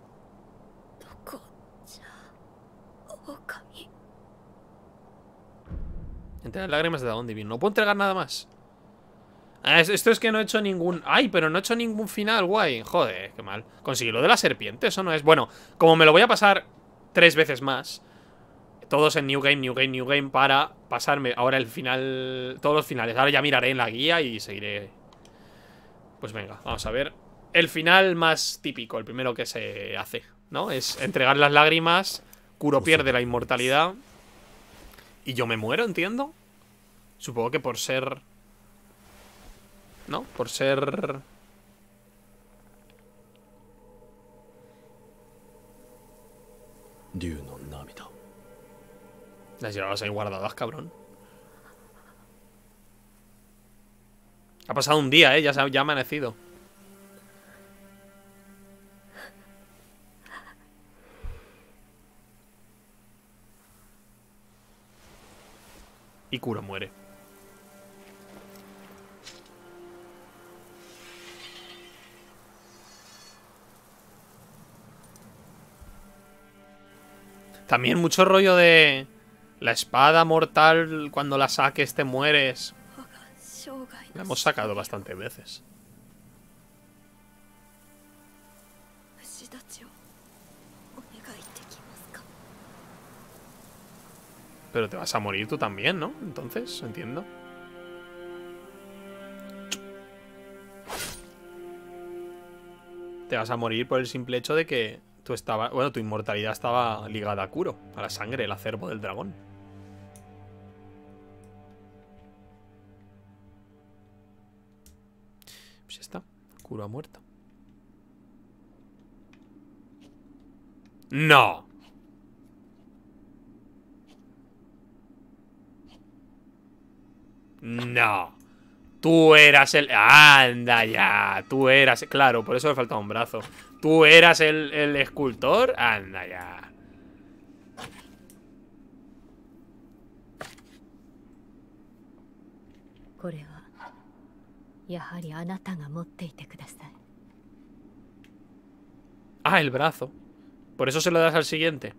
Entre las lágrimas de dragón divino. No puedo entregar nada más. Esto es que no he hecho ningún... Ay, pero no he hecho ningún final, guay. Joder, qué mal. Conseguí lo de la serpiente, eso no es... Bueno, como me lo voy a pasar 3 veces más, todos en New Game, New Game, New Game, para pasarme ahora el final... Todos los finales. Ahora ya miraré en la guía y seguiré. Pues venga, vamos a ver. El final más típico, el primero que se hace, ¿no? Es entregar las lágrimas. Kuro pierde la inmortalidad y yo me muero, entiendo. Supongo que por ser... ¿no? Por ser... Las llevabas ahí guardadas, cabrón. Ha pasado un día, ya ha amanecido. Y Kuro muere. También mucho rollo de... La espada mortal, cuando la saques te mueres. La hemos sacado bastantes veces. Pero te vas a morir tú también, ¿no? Entonces, entiendo. Te vas a morir por el simple hecho de que tú estabas... Bueno, tu inmortalidad estaba ligada a Kuro, a la sangre, el acervo del dragón. Pues ya está. Kuro ha muerto. ¡No! No. Tú eras el... Anda ya. Tú eras... Claro, por eso me faltaba un brazo. Tú eras el escultor. Anda ya. Ah, el brazo. Por eso se lo das al siguiente.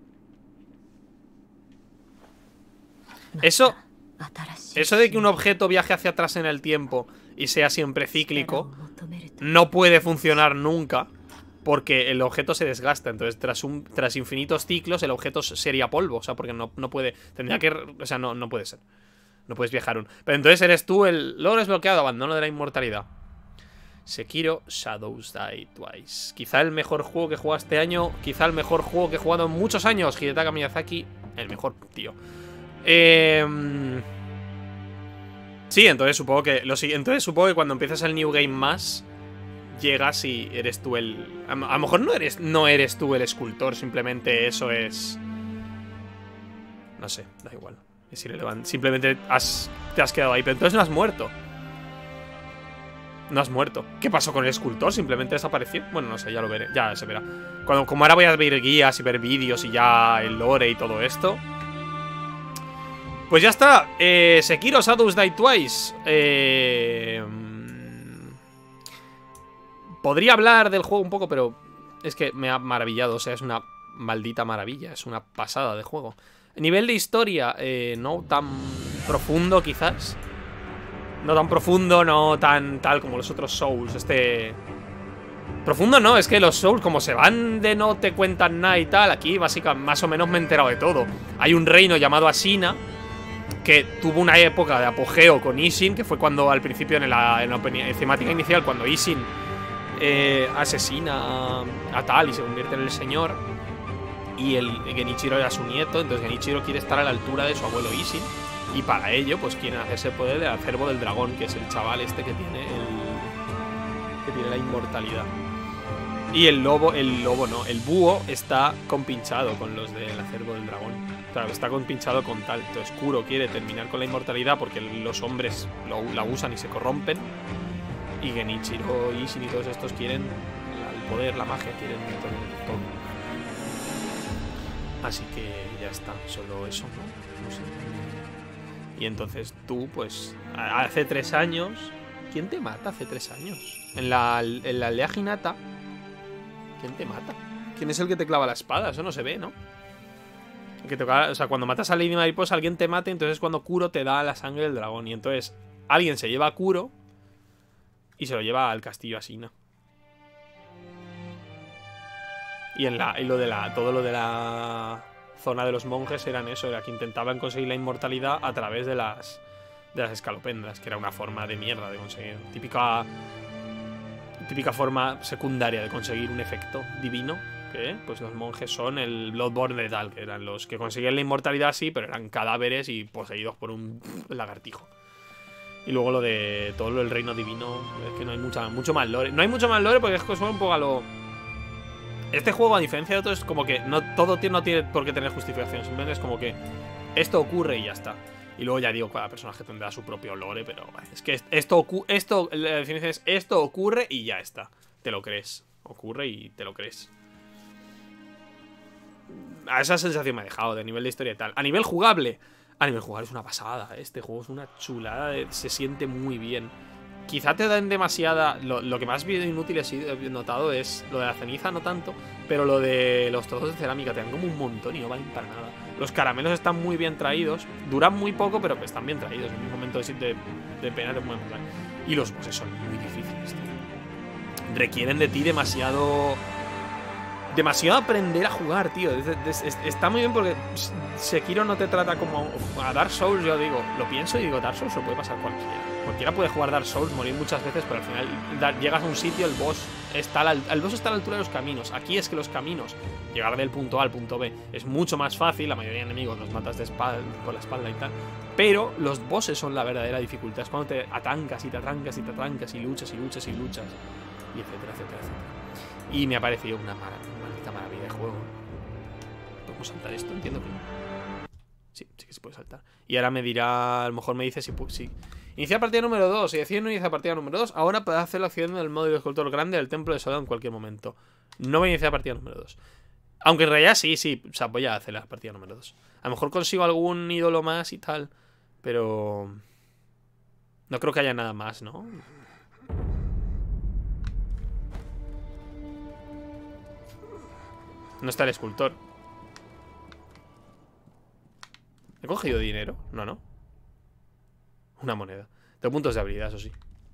Eso de que un objeto viaje hacia atrás en el tiempo y sea siempre cíclico no puede funcionar nunca, porque el objeto se desgasta. Entonces tras infinitos ciclos el objeto sería polvo. O sea, porque no puede. Tendría que... O sea, no puede ser. No puedes viajar Pero entonces eres tú el... Logro desbloqueado, abandono de la inmortalidad. Sekiro Shadows Die Twice. Quizá el mejor juego que he jugado este año. Quizá el mejor juego que he jugado en muchos años. Hidetaka Miyazaki, el mejor tío. Sí, entonces supongo que cuando empiezas el New Game más, llegas y eres tú el... A lo mejor no eres tú el escultor. Simplemente eso es... No sé, da igual. Es irrelevante. Simplemente te has quedado ahí. Pero entonces no has muerto. No has muerto. ¿Qué pasó con el escultor? ¿Simplemente desapareció? Bueno, no sé, ya lo veré. Ya se verá. Como ahora voy a ver guías y ver vídeos y ya el lore y todo esto. Pues ya está. Sekiro Shadows Die Twice. Podría hablar del juego un poco, pero es que me ha maravillado. O sea, es una maldita maravilla. Es una pasada de juego. Nivel de historia, no tan profundo quizás. No tan profundo, no tan tal como los otros Souls. Profundo no, es que los Souls como se van de no te cuentan nada y tal. Aquí básicamente más o menos me he enterado de todo. Hay un reino llamado Ashina que tuvo una época de apogeo con Ishin, que fue cuando al principio en la cinemática inicial, cuando Ishin asesina a tal y se convierte en el señor. Y el Genichiro era su nieto. Entonces Genichiro quiere estar a la altura de su abuelo Ishin. Y para ello, pues quieren hacerse poder del acervo del dragón, que es el chaval este que tiene la inmortalidad. Y el lobo no, el búho está compinchado con los del acervo del dragón. O sea, está compinchado con tal. Entonces Kuro quiere terminar con la inmortalidad porque los hombres la usan y se corrompen. Y Genichiro, Ishin y todos estos quieren el poder, la magia, quieren todo. Así que ya está, solo eso, ¿no? No sé. Y entonces tú, pues, hace 3 años... ¿Quién te mata hace 3 años? En la aldea Hinata... ¿Quién te mata? ¿Quién es el que te clava la espada? Eso no se ve, ¿no? O sea, cuando matas a Lady Mariposa, alguien te mata, entonces es cuando Kuro te da la sangre del dragón. Y entonces alguien se lleva a Kuro y se lo lleva al castillo Asina. Y todo lo de la zona de los monjes eran eso, era que intentaban conseguir la inmortalidad a través de las escalopendras, que era una forma de mierda de conseguir. Típica forma secundaria de conseguir un efecto divino. Que pues los monjes son el Bloodborne de tal, que eran los que conseguían la inmortalidad, sí, pero eran cadáveres y poseídos por un lagartijo. Y luego lo de todo lo del reino divino, es que no hay mucho más lore. No hay mucho más lore porque es que suena un poco a lo... Este juego, a diferencia de otros, es como que no tiene por qué tener justificación. Simplemente es como que esto ocurre y ya está. Y luego ya digo, cada personaje tendrá su propio lore, pero es que la definición es esto ocurre y ya está. Te lo crees. Ocurre y te lo crees. A esa sensación me ha dejado de nivel de historia y tal. A nivel jugable es una pasada. Este juego es una chulada. Se siente muy bien. Quizá te dan demasiada... Lo que más inútil he notado es lo de la ceniza, no tanto. Pero lo de los trozos de cerámica te dan como un montón y no valen para nada. Los caramelos están muy bien traídos. Duran muy poco, pero están bien traídos. En un momento de pena te pueden pasar. Y los bosses son muy difíciles, tío. Requieren de ti demasiado aprender a jugar, tío. Está muy bien porque Sekiro no te trata como a Dark Souls. Yo digo, lo pienso y digo, Dark Souls lo puede pasar cualquiera. Cualquiera puede jugar Dark Souls, morir muchas veces, pero al final llegas a un sitio, el boss está a la altura de los caminos. Aquí es que los caminos, llegar del punto A al punto B, es mucho más fácil. La mayoría de enemigos los matas por la espalda y tal. Pero los bosses son la verdadera dificultad. Es cuando te atancas y te atrancas y te atrancas y luchas y luchas y luchas. Y etcétera, etcétera, etcétera. Y me ha parecido una maldita maravilla de juego. ¿Podemos saltar esto? Entiendo que no. Sí que se puede saltar. Y ahora me dirá, a lo mejor me dice si... Iniciar partida número 2. Si decide no iniciar partida número 2, ahora puede hacer la acción del modo de escultor grande del templo de Soda en cualquier momento. No voy a iniciar partida número 2. Aunque en realidad sí. O sea, voy a hacer la partida número 2. A lo mejor consigo algún ídolo más y tal. Pero... no creo que haya nada más, ¿no? No está el escultor. ¿He cogido dinero? No. Una moneda. Tengo puntos de habilidad, eso sí.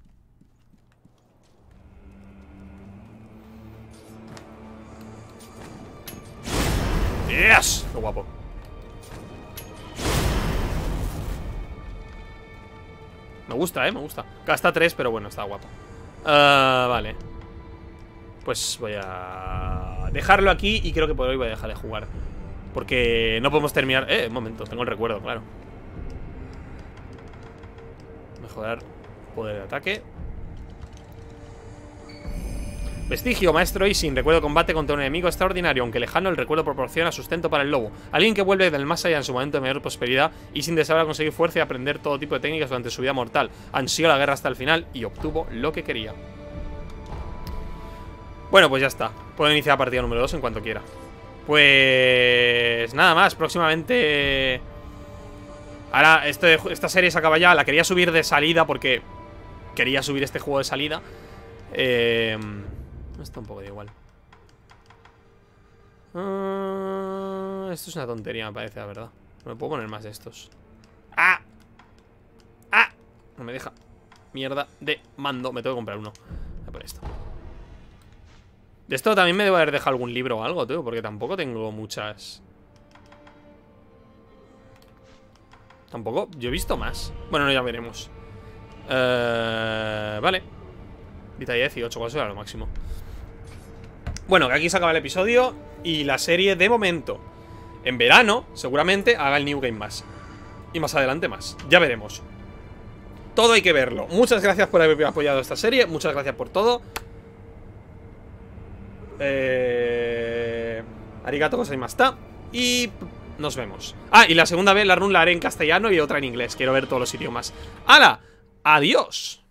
¡Yes! ¡Qué guapo! Me gusta, me gusta. Gasta 3, pero bueno, está guapo. Vale. Pues voy a dejarlo aquí y creo que por hoy voy a dejar de jugar. Porque no podemos terminar... un momento, tengo el recuerdo, claro. Mejorar poder de ataque. Vestigio, maestro Ishin. Recuerdo combate contra un enemigo extraordinario. Aunque lejano, el recuerdo proporciona sustento para el lobo. Alguien que vuelve del más allá en su momento de mayor prosperidad. Ishin deseaba conseguir fuerza y aprender todo tipo de técnicas durante su vida mortal. Ansió la guerra hasta el final y obtuvo lo que quería. Bueno, pues ya está. Puedo iniciar partida número 2 en cuanto quiera. Pues... nada más, próximamente... Ahora, esta serie se acaba ya. La quería subir de salida porque quería subir este juego de salida. Está un poco de igual. Esto es una tontería, me parece, la verdad. No me puedo poner más de estos. ¡Ah! ¡Ah! No me deja. Mierda de mando. Me tengo que comprar uno. Voy a poner esto. De esto también me debo haber dejado algún libro o algo, tío, porque tampoco tengo muchas... Tampoco, yo he visto más. Bueno, no, ya veremos. Vale. Vitalidad 18, ¿cuál será lo máximo? Bueno, que aquí se acaba el episodio. Y la serie, de momento, en verano, seguramente haga el New Game más. Y más adelante más, ya veremos. Todo hay que verlo. Muchas gracias por haber apoyado esta serie. Muchas gracias por todo. Arigato gozaimashita. Y nos vemos. Ah, y la segunda vez la run la haré en castellano y otra en inglés. Quiero ver todos los idiomas. ¡Hala! ¡Adiós!